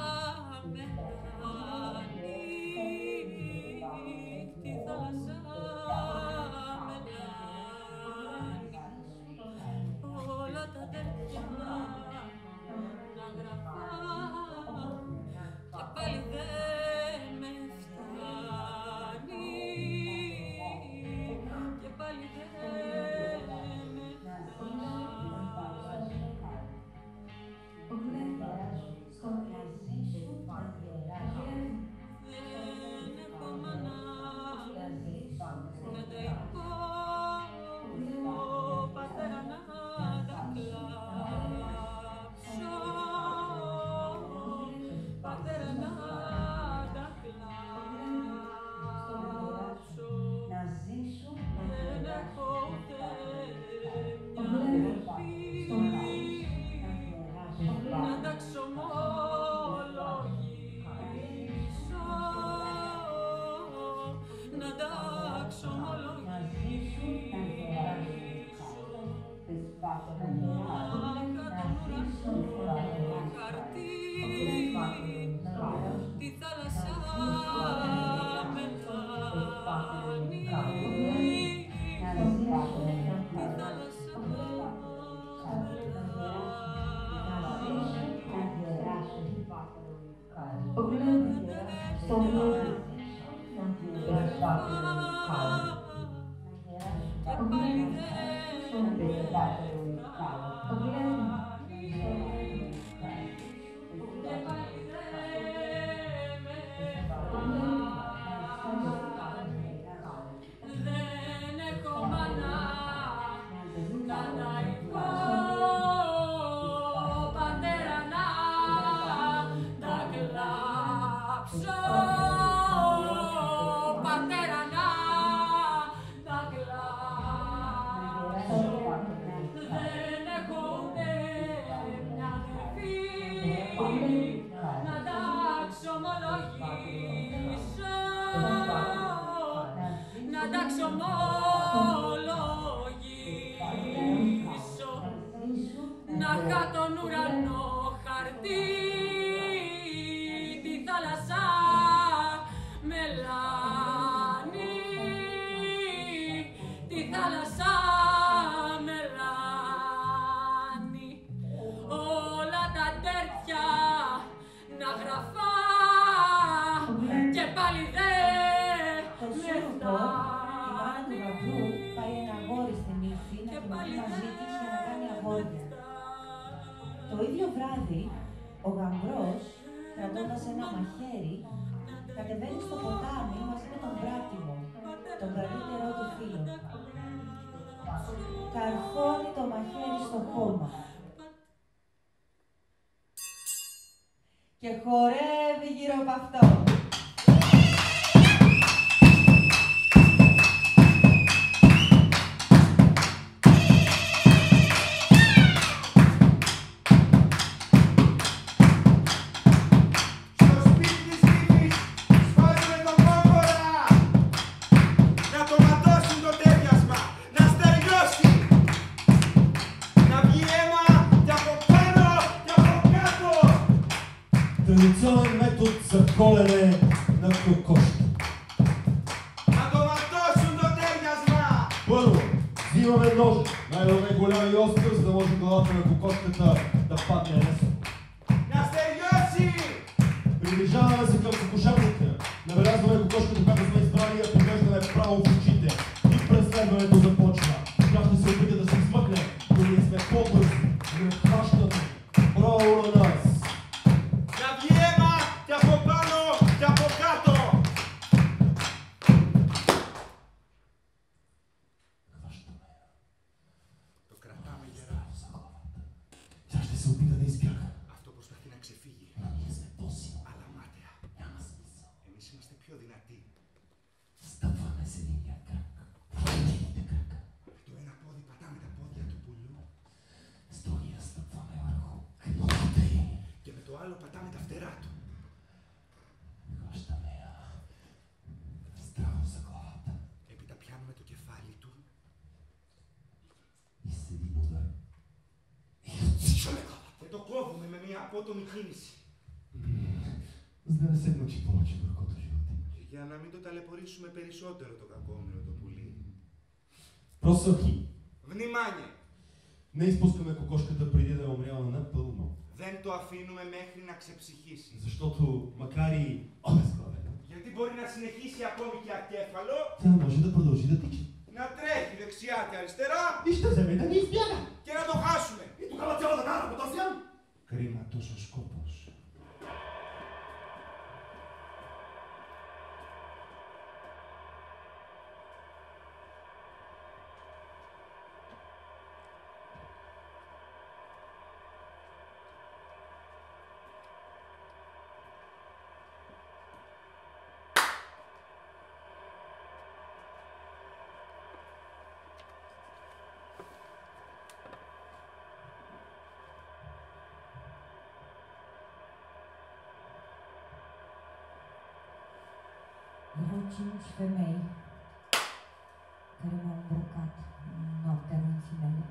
[SPEAKER 3] μελάνη, τη θάλασσα μελάνη, όλα τα τέτοια να γραφά και πάλι δεν με φτάνει, και πάλι δεν με φτάνει. Δεν έχω μάνα να τα υπώ, πατέρα να τα κλάψω, πατέρα να τα κλάψω. Δεν έχω ούτε μια να τα ξομολογήσω, να τα ξομολογήσω. Χαρτί, τη θάλασσα μελάνη, τη θάλασσα δεν έχω μάνα να τα υπώ, πατέρα να τα κλάψω, πατέρα να τα κλάψω. Δεν έχω ούτε μια αδερφή να τα ξομολογήσω, να τα ξομολογήσω, να είχα τον ουρανό χαρτί, τη θάλασσα μελάνη, τη θάλασσα μελάνη, όλα τα τέρτια να γραφά και πάλι δεν με φτάνει.
[SPEAKER 9] Πάει ένα αγόρι στην νύφη να την μαζί της για να κάνει αγόρια. Το ίδιο βράδυ, ο γαμπρός, κρατώντας ένα μαχαίρι, κατεβαίνει στο ποτάμι μαζί με τον Πράτιμο, τον καλύτερό του φίλο. Καρφώνει το μαχαίρι στο χώμα και χορεύει γύρω από αυτό.
[SPEAKER 1] Να βγει
[SPEAKER 4] Традиционен метод за колене на кокошка.
[SPEAKER 1] Να το ματώσουν το τέριασμα!
[SPEAKER 4] Първо, взимаме ножа, най-добре голям и остър, за да може главата на кокошката да падне лесно.
[SPEAKER 1] Να στεριώσει!
[SPEAKER 4] Приближаваме се към кокошарника, набелязваме кокошката, която сме избрали, я поглеждаме право в очите и преследването започва. Тя ще се опита да се измъкне, но ние сме по-бързи и отхващаме право на нас.
[SPEAKER 1] Τα βιέμα και από πάνω και από κάτω! Το κρατάμε γερά.
[SPEAKER 4] Тя ще се опита да избяга.
[SPEAKER 1] Αυτό προσπαθεί να ξεφύγει.
[SPEAKER 4] Ние сме по-силни.
[SPEAKER 1] Αλλά μάταια.
[SPEAKER 4] Няма смисъл.
[SPEAKER 1] Εμείς είμαστε πιο δυνατοί.
[SPEAKER 4] Стъпваме с единия крак. Едините крака.
[SPEAKER 1] Με το ένα πόδι πατάμε τα πόδια του πουλού.
[SPEAKER 4] С другия стъпваме върху кнопите й.
[SPEAKER 1] Και με το άλλο πατάμε τα фτερά του.
[SPEAKER 4] Хващаме я здраво за главата.
[SPEAKER 1] Έπειτα πιάνουμε το κεφάλι του.
[SPEAKER 4] И с един удар. И отсичаме главата.
[SPEAKER 1] Και το κόβουμε με μια απότομη κίνηση.
[SPEAKER 4] За да не се мъчи повече върхото живота.
[SPEAKER 1] Για να μην το ταλαιπωρήσουμε περισσότερο το κακόμοιρο το πουλί.
[SPEAKER 4] Просълхи.
[SPEAKER 1] Внимание!
[SPEAKER 4] Не изпускаме кокошката преди да е умряла напълно.
[SPEAKER 1] Δεν το αφήνουμε μέχρι να ξεψυχήσει.
[SPEAKER 4] Защото, макар и обезглавена,
[SPEAKER 1] Γιατί μπορεί να συνεχίσει ακόμη και ακέφαλο,
[SPEAKER 4] тя може да продължи да тича.
[SPEAKER 1] να τρέχει δεξιά και αριστερά
[SPEAKER 4] И ще вземе да ни избяга.
[SPEAKER 1] και να το χάσουμε.
[SPEAKER 4] И тогава цялата кара по този ям.
[SPEAKER 6] Κρίματος-ο-σκόπος.
[SPEAKER 9] Erau cinci femei care m-au îmbrăcat în noaptea minții mele.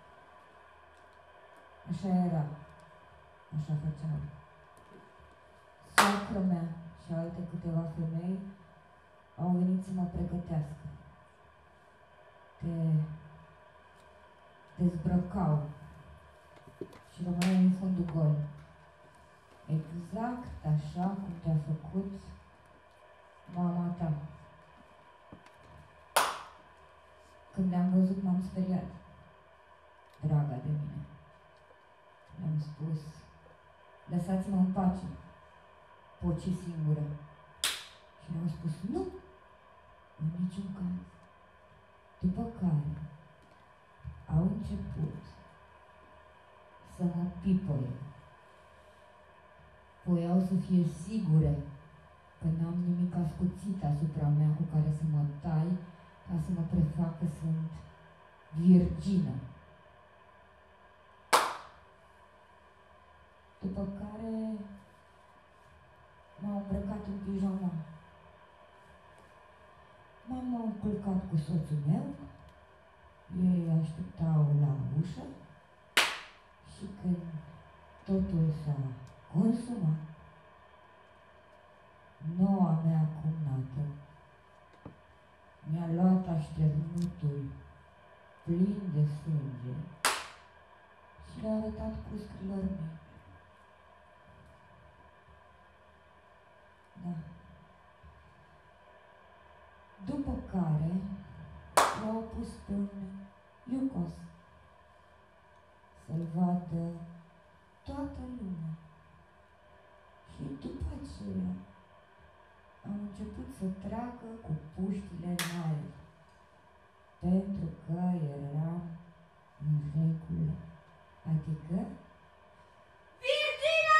[SPEAKER 9] Așa era, așa făceau. Soacră mea și alte câteva femei au venit să mă pregătească. Te dezbrăcau și rămâneai în fundul gol. Exact așa cum te-a făcut mama ta. Când le-am văzut, m-am speriat. Draga de mine. Le-am spus, lăsați-mă în pace, poci singură. Și le-am spus, nu, în niciun caz. După care au început să mă pipăie. Voiau să fie sigure că n-am nimic ascuțit asupra mea cu care să mă tai ca să mă prefac că sunt virgină. După care m-au îmbrăcat în pijama. M-am culcat cu soțul meu, ei așteptau la ușă și când totul s-a consumat, noua mea cumnată mi-a luat așternutul plin de sânge și le-a arătat cuscrilor mei. Da. După care l-au pus pe un iucos să-l vadă toată lumea. Și după aceea am început să tragă cu puștile în aer, pentru că eram în regulă, adică
[SPEAKER 5] Virgină!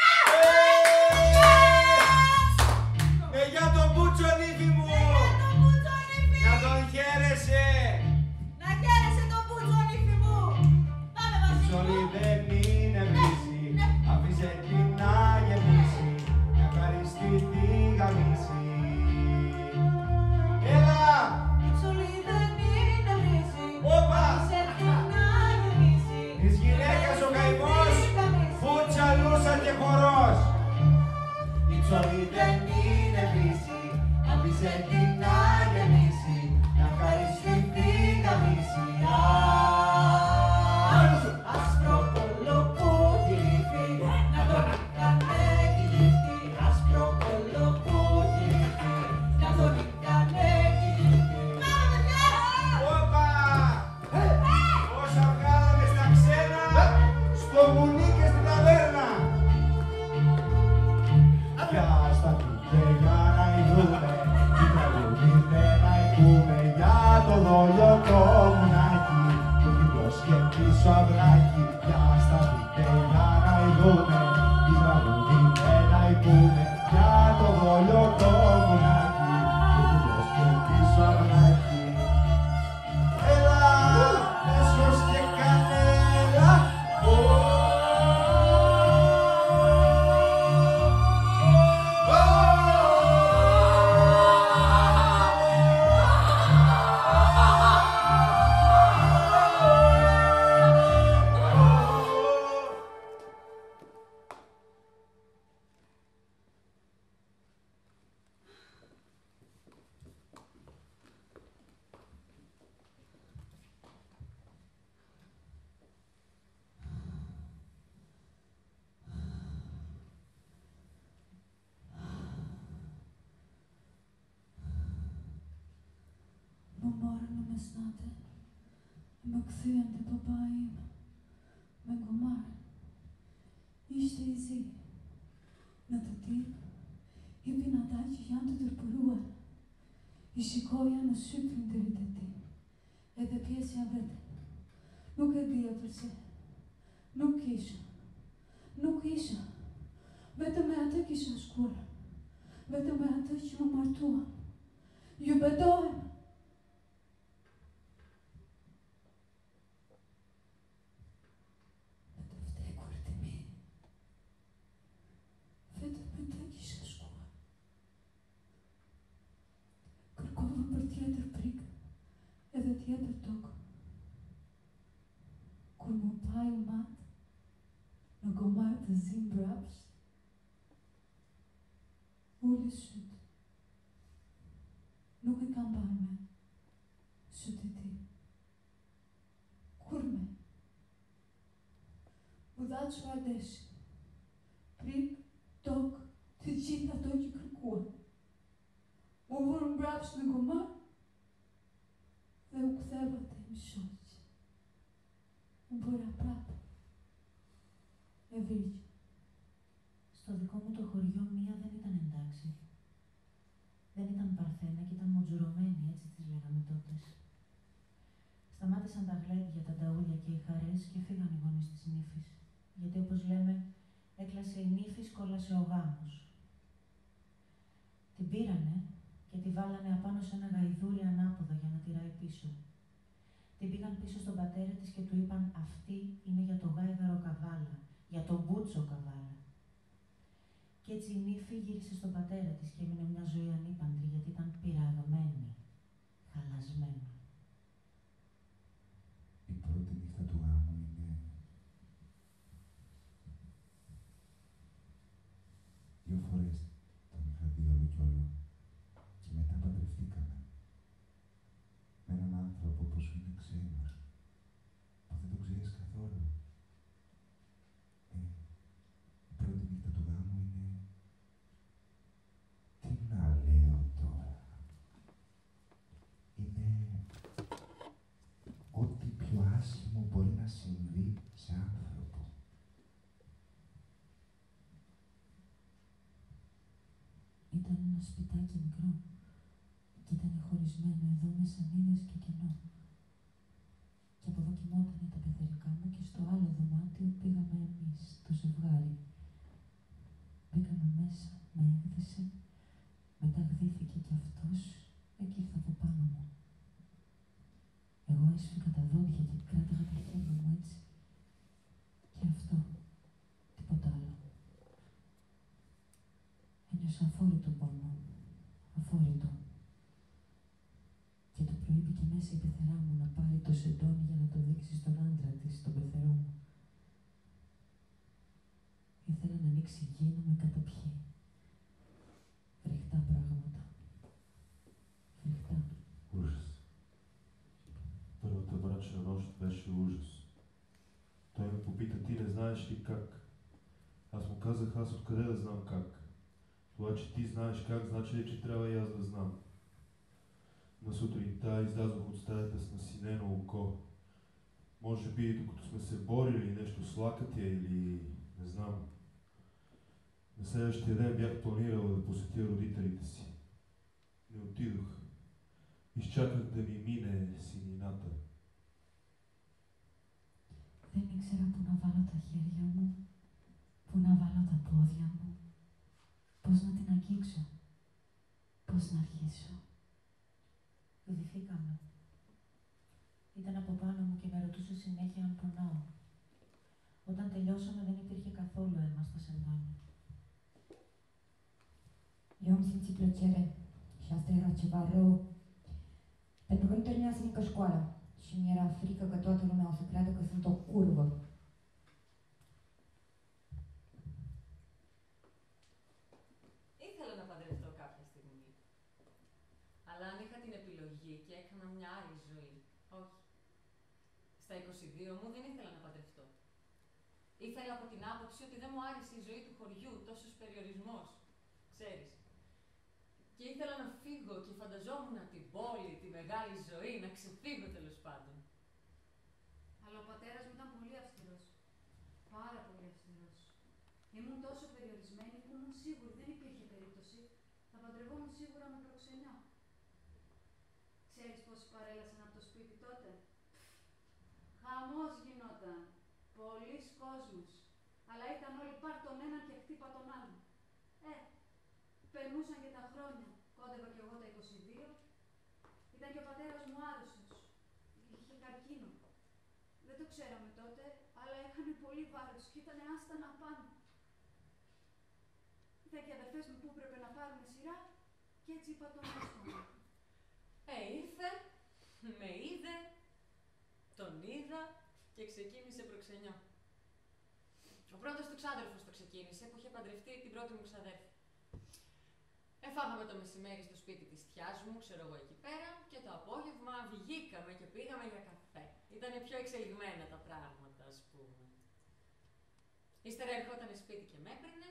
[SPEAKER 1] Με για τον Μπούτσο νύφη μου! Να τον χαίρεσαι!
[SPEAKER 5] Να χαίρεσαι τον Μπούτσο νύφη μου! Πάμε μαζί μου!
[SPEAKER 1] Ψωλή δεν είναι βρύση, αφήσε την να γεμίσει, να ευχαριστεί τη γαμίση. Έλα!
[SPEAKER 5] Ψωλή δεν είναι βρύση,
[SPEAKER 1] Όπα!
[SPEAKER 5] αφήσε
[SPEAKER 6] πίσω αυλάκι για στα φυτέλια να ειδούμε τι τραγουδημένα υπούμε για το δόλιο το μονάκι και μπρος και πίσω αυλάκι. Έλα, έσχος και κανέλα.
[SPEAKER 2] Знаете, ме ксијанте папа им, ме гомар. Иште изи, на тати, и би натачи јанто търпорува. И шикоја на шипвинтеритети. Еде пиеси авете. Нук е дијаперсе. Нук иша. Нук иша. Вете ме ата киша шкура. Вете ме ата шима мартуа. Јубедоем. Edhe tjetër tokë, kur më paju matë, në gomarë të zimë brapsh, uli shytë. Nuk I kam parë me, shytë I ti. Kur me? Më dha çfarë deshi. Prik, tokë, të gjithë ato që kërkua. Më vërë mbrapsh në gomarë, dhe u ktheva te më shoqë. Më bëra prapë. E βρήκε.
[SPEAKER 10] Στο δικό μου το χωριό Μία δεν ήταν εντάξει. Δεν ήταν παρθένα και ήταν μοντζουρωμένη, έτσι τις λέγαμε τότε. Σταμάτησαν τα γλέντια, τα ταούλια και οι χαρές και φύγαν οι γονείς της νύφης. Γιατί όπως λέμε, έκλασε η νύφης, κόλασε ο γάμος. Την πήρανε και τη βάλανε απάνω σε ένα γαϊδούρι ανάποδα για να τυράει πίσω. Την πήγαν πίσω στον πατέρα της και του είπαν «Αυτή είναι για το γάιδαρο καβάλα, για τον μπούτσο καβάλα». Κι έτσι η νύφη γύρισε στον πατέρα της και έμεινε μια ζωή ανύπαντρη γιατί ήταν πειραγμένη, χαλασμένη.
[SPEAKER 6] Η πρώτη νύχτα του γάμου είναι δύο φορές τον είχα δει όλο κι όλο. Και μετά παντρευτήκαμε. Με έναν άνθρωπο που σου είναι ξένος, που δεν τον ξέρεις καθόλου. Ε, η πρώτη νύχτα του γάμου είναι... Τι να λέω τώρα... Είναι... ό,τι πιο άσχημο μπορεί να συμβεί σε άνθρωπο.
[SPEAKER 2] Ήταν ένα σπιτάκι μικρό και ήταν χωρισμένο εδώ με σανίδες και κενό. Και από εδώ κοιμότανε τα πεθερικά μου και στο άλλο δωμάτιο πήγαμε εμείς, το ζευγάρι. Μπήκαμε μέσα, με έκδησε, μετά γδύθηκε κι αυτός, εκεί ήρθε από πάνω μου. Εγώ έσφυγα τα δόντια και κράταγα τα χέρια μου έτσι. Και αυτό, τίποτα άλλο. Ένιωσα αφόρητο πόνο, αφόρητο. Και το πρωί μπήκε μέσα η πεθερά μου να πάρει το σεντόνι για να το δείξει στον άντρα της, τον πεθερό μου. Ήθελα να ανοίξει γη να με καταπιεί. Φρικτά πράγματα. Φρικτά.
[SPEAKER 4] Ужас. Първата брачна нощ беше ужас. Той ме попита, ти не знаеш ли как? Аз му казах, аз откъде да знам как? Това, че ти знаеш как, значи ли, че трябва и аз да знам. На сутринта излязох от стаята с насинено око. Може би, докато сме се борили нещо с лакътя или не знам. На следващия ден бях планирал да посетя родителите си. Не отидох. Изчаках да ми мине синината.
[SPEAKER 2] Δεν ήξερα πού να βάλω τα χέρια μου, πού να βάλω τα πόδια μου, πώς να την αγγίξω, πώς να αρχίσω. Οδηθήκαμε. Ήταν από πάνω μου και με ρωτούσε συνέχεια αν πονάω. Όταν τελειώσαμε δεν υπήρχε καθόλου αίμα στα σεντόνια.
[SPEAKER 9] Eu am simțit plăcere și asta era ceva rău. Pentru că nu terminasem încă școala și mi-era frică că toată lumea o să creadă că sunt o curvă.
[SPEAKER 3] Ήθελα να παντρευτώ κάποια στιγμή. Αλλά αν είχα την επιλογή και έκανα μια άλλη ζωή, όχι. Στα είκοσι δύο μου δεν ήθελα να παντρευτώ. Ήθελα από την άποψη ότι δεν μου άρεσε η ζωή του χωριού, τόσος περιορισμός, ξέρεις. Και ήθελα να φύγω και φανταζόμουν την πόλη, τη μεγάλη ζωή, να ξεφύγω τέλος πάντων.
[SPEAKER 11] Αλλά ο πατέρας μου ήταν πολύ αυστηρός. Πάρα πολύ αυστηρός. Ήμουν τόσο περιορισμένη που ήμουν σίγουρη, δεν υπήρχε περίπτωση. Θα παντρευόμουν σίγουρα με προξενιό. Ξέρεις πόσοι παρέλασαν από το σπίτι τότε? Χαμός γινόταν. Πολλής κόσμος. Αλλά ήταν όλοι πάρ' τον έναν και χτύπα τον άλλον. Ε, περνούσαν και τα χρόνια. Κόντευα κι εγώ τα είκοσι δύο. Ήταν και ο πατέρας μου άρρωστος. Είχε καρκίνο. Δεν το ξέραμε τότε, αλλά έκανε πολύ βάρος και ήταν άστα να πάνε. Ήταν και οι αδερφές μου που έπρεπε να πάρουν σειρά και έτσι είπα τον άστομα.
[SPEAKER 3] Ε, ήρθε, με είδε, τον είδα και ξεκίνησε προξενιό. Ο πρώτος του ξάδερφος το ξεκίνησε που είχε παντρευτεί την πρώτη μου ξαδέρφη. Εφάγαμε το μεσημέρι στο σπίτι της θειάς μου, ξέρω εγώ εκεί πέρα, και το απόγευμα βγήκαμε και πήγαμε για καφέ. Ήτανε πιο εξελιγμένα τα πράγματα, ας πούμε. Ύστερα ερχόταν σπίτι και με έπαιρνε.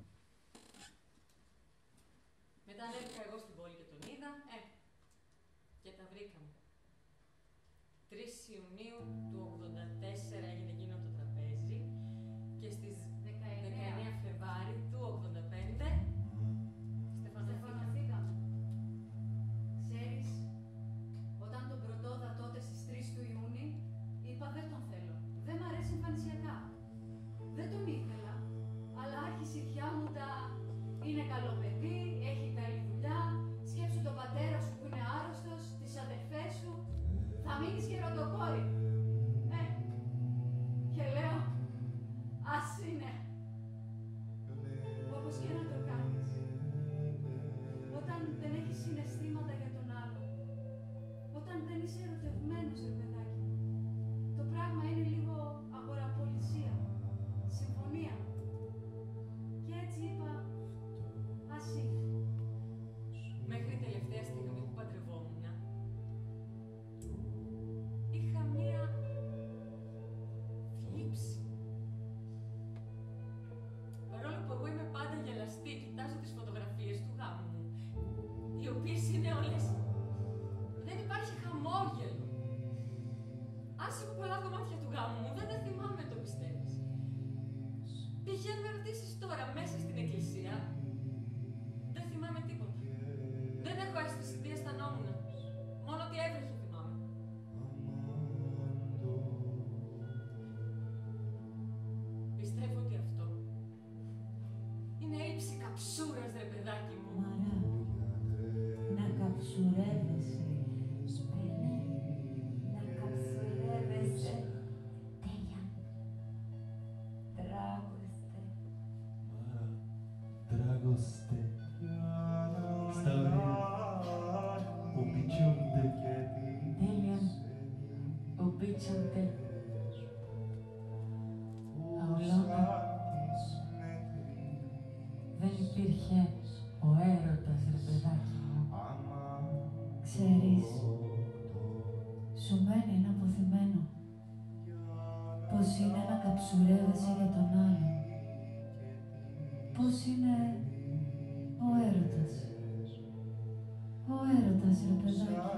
[SPEAKER 3] Μετά ανέβηκα εγώ στην πόλη και τον είδα, ε, και τα βρήκαμε. τρεις Ιουνίου του ογδόντα τέσσερα έγινε εκείνο το τραπέζι και στις δεκαεννέα Φλεβάρι του ογδόντα πέντε
[SPEAKER 11] στεφανωθήκαμε. Ξέρεις, όταν τον πρωτόδα τότε στις τρεις του Ιούνιου, είπα δεν τον θέλω. Δεν μ' αρέσει εμφανισιακά. Δεν τον ήθελα, αλλά άρχισε η θεία μου τα... Είναι καλό παιδί, έχει καλή δουλειά, σκέψου τον πατέρα σου που είναι άρρωστος, τις αδερφές σου, θα μείνεις γεροντοκόρη. Ε, και λέω, ας είναι. Όπως και να το κάνεις. Όταν δεν έχεις συναισθήματα για τον άλλο, όταν δεν είσαι ερωτευμένος, ρε παιδάκι μου, το πράγμα είναι λίγο αγοραπολισία, συμφωνία. Και έτσι είπα, ας είναι.
[SPEAKER 3] Μέχρι τελευταία στιγμή που παντρευόμουν, είχα μία θλίψη. Παρόλο που εγώ είμαι πάντα γελαστή, κοιτάζω τις φωτογραφίες του γάμου μου, οι οποίες είναι όλες... Δεν υπάρχει χαμόγελο. Άσε που πολλά κομμάτια του γάμου μου, δεν τα θυμάμαι, το πιστεύεις. Πηγαίνω με ρωτήσεις τώρα μέσα στην εκκλησία, δεν θυμάμαι τίποτα. Δεν έχω αίσθηση τι αισθανόμουν. Μόνο ότι έβρεχε θυμάμαι. Πιστεύω ότι αυτό είναι έλλειψη καψούρας, ρε παιδάκι μου.
[SPEAKER 2] Μαρά, να καψουρεύεσαι.
[SPEAKER 9] Σπέλε, να καψουρεύεσαι. Τέλεια. Δράγωστε.
[SPEAKER 4] Dragoste, sta ubiciunte,
[SPEAKER 2] Τέλεια, ομπίτσονται. Αουλώνα, δεν υπήρχε ο έρωτας, ρε παιδάκι μου. Ξέρεις, σου μένει ένα αποθυμένο. Πώς είναι να καψουρεύεσαι για τον άλλο. Πώς είναι ο έρωτας. Ο έρωτας, ρε παιδάκι.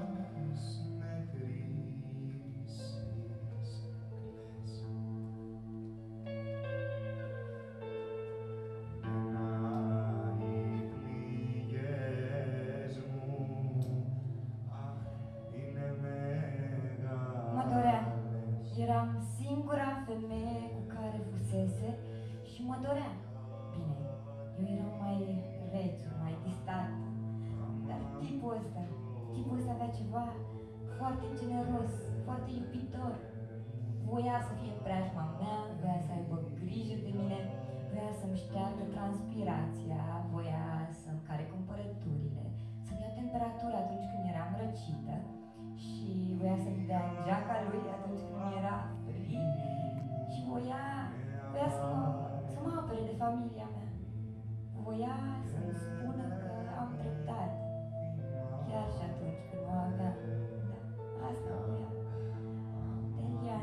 [SPEAKER 9] Μα τώρα, γερά μου, singura femeie cu care fusese și mă dorea. Bine, eu eram mai rece, mai distant, dar tipul ăsta, tipul ăsta avea ceva foarte generos, foarte iubitor. Voia să fie preajma mea, voia să aibă grijă de mine, voia să-mi șteargă transpirația, voia să-mi care cumpărăturile, să-mi ia temperatura atunci când eram răcită și voia să-mi dea geaca lui atunci când era frig și voia, voia să mă, să mă apere de familia mea. Voia să-mi spună că am dreptate, chiar și atunci când nu aveam. Da, asta voia. Elian.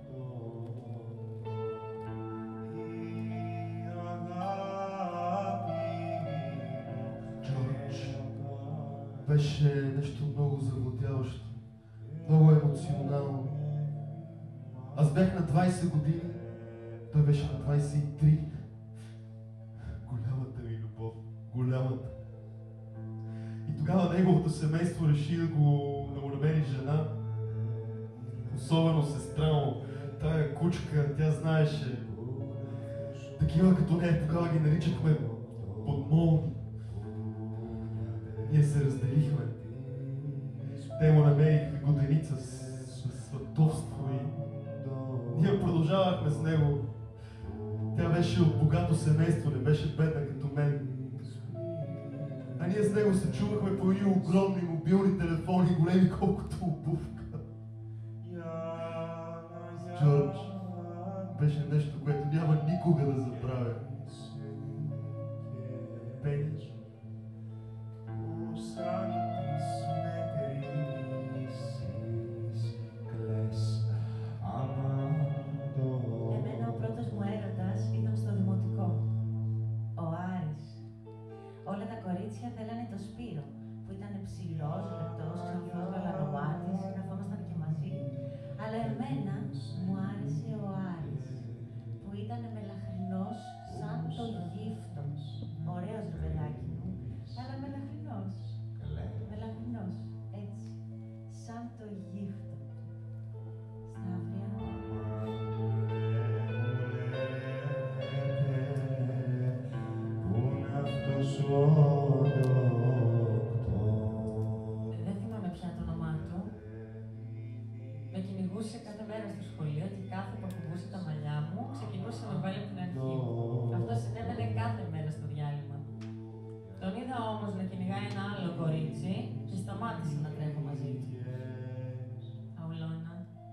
[SPEAKER 4] Беше нещо много завладяващо, много емоционално. Аз бях на двайсет години, той беше на двайсет и три. Голямата ми любов, голямата. И тогава неговото семейство реши да го, да му намери жена. Особено сестра му, тая кучка, тя знаеше. Такива като нея тогава ги наричахме подмолни. Ние се разделихме. Те му намериха годеница с, с сватовство и ние продължавахме с него. Тя беше от богато семейство, не беше бедна като мен. А ние с него се чувахме по едни огромни мобилни телефони, големи колкото обувка. Джордж беше нещо, което няма никога да забравя. Пенич.
[SPEAKER 10] Εμένα ο πρώτος μου έρωτας ήταν στο δημοτικό. Ο Άρης. Όλα τα κορίτσια θέλανε το Σπύρο, που ήταν ψηλός, λεπτός, ξανθός, γαλανομάτης, καθόμασταν και μαζί. Αλλά εμένα μου άρεσε ο Άρης, που ήταν μελαχρινός σαν το γύφτο. Ωραίος ρε παιδάκι μου, αλλά μελαχρινός. Μελαχρινός, έτσι, σαν το γύφτο. Σταύρια. Δεν θυμάμαι πια το όνομά του. Με κυνηγούσε κάθε μέρα στο σχολείο και κάθε που ακουμπούσε τα μαλλιά μου, ξεκινούσε να με βάλει από την αρχή. Αυτό συνέβαινε κάθε μέρα στο διάλειμμα. Τον είδα όμως να κυνηγάει ένα άλλο κορίτσι και σταμάτησε να τρέχω μαζί του. Αουλώνα.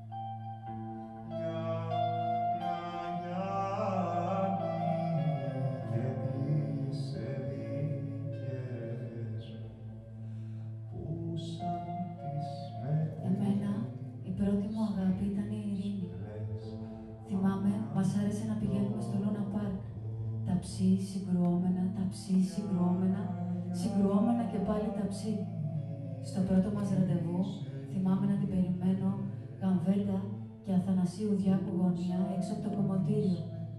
[SPEAKER 2] Εμένα η πρώτη μου αγάπη ήταν η ειρήνη. Θυμάμαι, μας άρεσε να πηγαίνουμε στο Λούνα Πάρκ. Ταψί, συγκρουόμενα, ταψί, συγκρουόμενα, συγκρουόμενα και πάλι ταψί. Στο πρώτο μας ραντεβού, θυμάμαι να την περιμένω Γαμβέτα και Αθανασίου Διάκου γωνία έξω από το κομμωτήριο.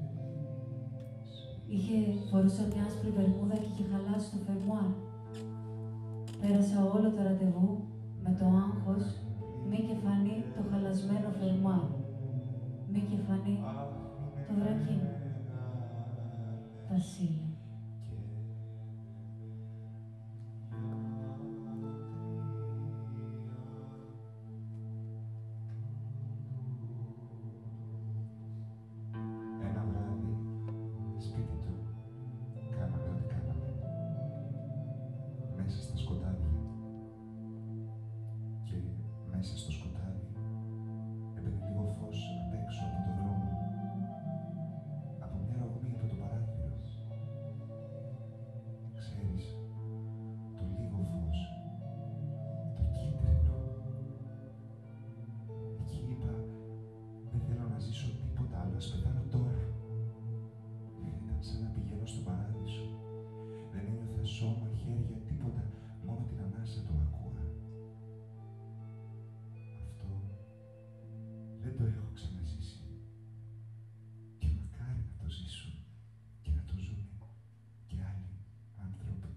[SPEAKER 2] Είχε, φορούσε μια άσπρη βερμούδα και είχε χαλάσει το φερμουάρ. Πέρασα όλο το ραντεβού με το άγχος, μη και φανεί το χαλασμένο φερμουάρ. Μη και φανεί το βρακί μου. Βασίλη.
[SPEAKER 6] Ένα βράδυ, σπίτι του, κάναμε ό,τι κάναμε. Μέσα στα σκοτάδια. Και μέσα στο σκοτάδι έπαιρνε λίγο φως απ' έξω από το δρόμο. Από μια ρογμή από το παράθυρο. Ξέρεις, το λίγο φως, το κίτρινο. Εκεί είπα, δεν θέλω να ζήσω τίποτα άλλο, ας πεθάνω τώρα. Ήταν σαν να πηγαίνω στον παράδεισο. Δεν ένιωθα σώμα, χέρια, τίποτα, μόνο την ανάσα του ακούα. Αυτό δεν το έχω ξαναζήσει. Και μακάρι να το ζήσω και να το ζουν και άλλοι άνθρωποι.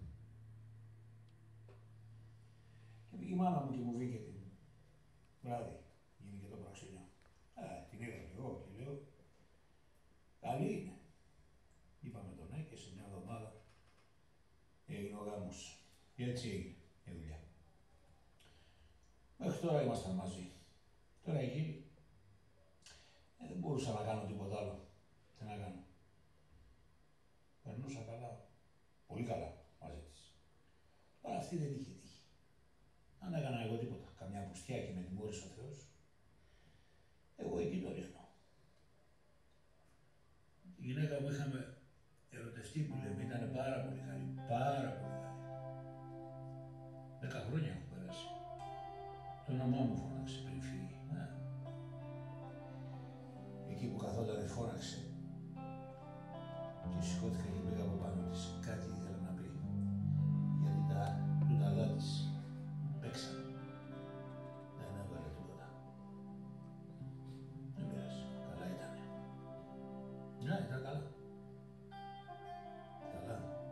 [SPEAKER 12] Και πήγε η μάνα μου και μου βγήκε την βράδυ, γίνει και το προξενιό. Ε, την είδα και Και έτσι έγινε η δουλειά. Μέχρι τώρα ήμασταν μαζί. Τώρα εκεί ε, δεν μπορούσα να κάνω τίποτα άλλο. Τι να κάνω. Περνούσα καλά. Πολύ καλά μαζί της. Τώρα αυτή δεν είχε τύχει. Αν έκανα εγώ τίποτα, καμιά πουστιά και με τιμώρησε ο Θεός, εγώ εκεί το ρίχνω. Η γυναίκα μου είχαμε ερωτευτεί που λέμε, ήταν πάρα πολύ καλή, πάρα πολύ καλή. Δέκα χρόνια έχουν περάσει. Το όνομά μου φώναξε πριν φύγει. Ναι. Εκεί που καθόταν φώναξε και σηκώθηκα και πήγα από πάνω της. Κάτι ήθελα να πει, γιατί τα λουταδά της παίξαν. Δεν έβαλε τίποτα. Δεν πειράζει. Καλά ήτανε. Ναι, ήταν καλά. Καλά.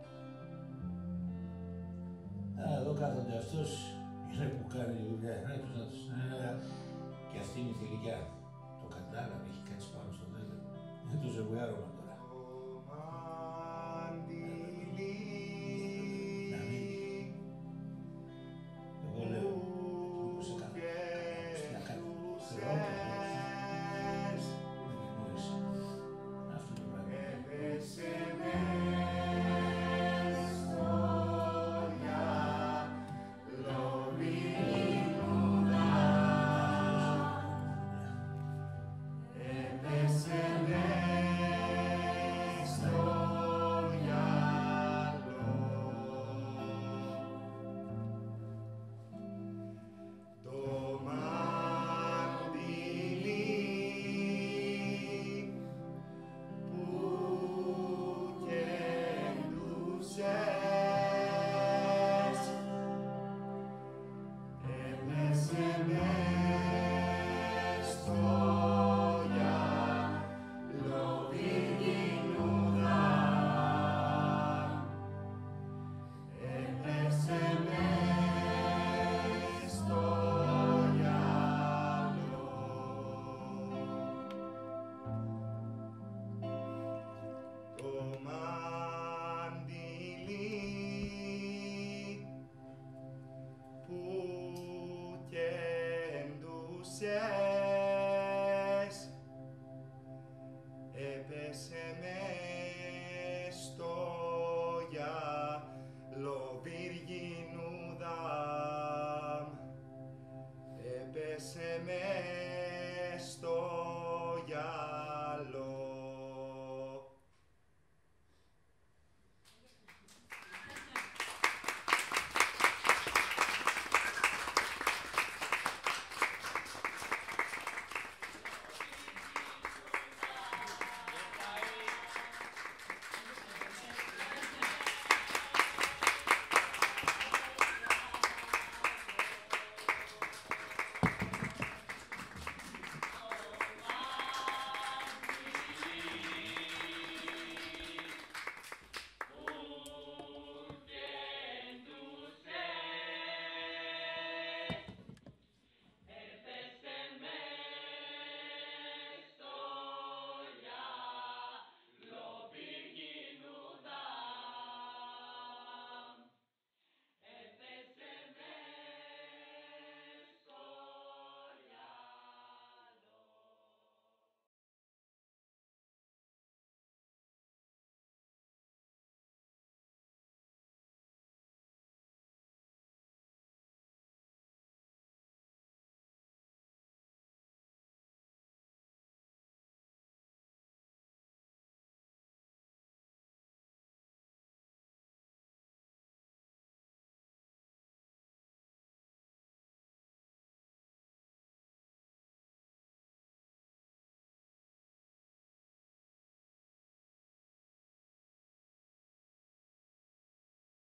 [SPEAKER 12] Α, εδώ κάθονται αυτός, είναι που κάνει τη δουλειά. Ναι, τους να τους... Και αυτή είναι η θηλυκιά. Το κατάλαβε, έχει κάτσει πάνω στο δέντρο. Είναι το ζευγάρωμα.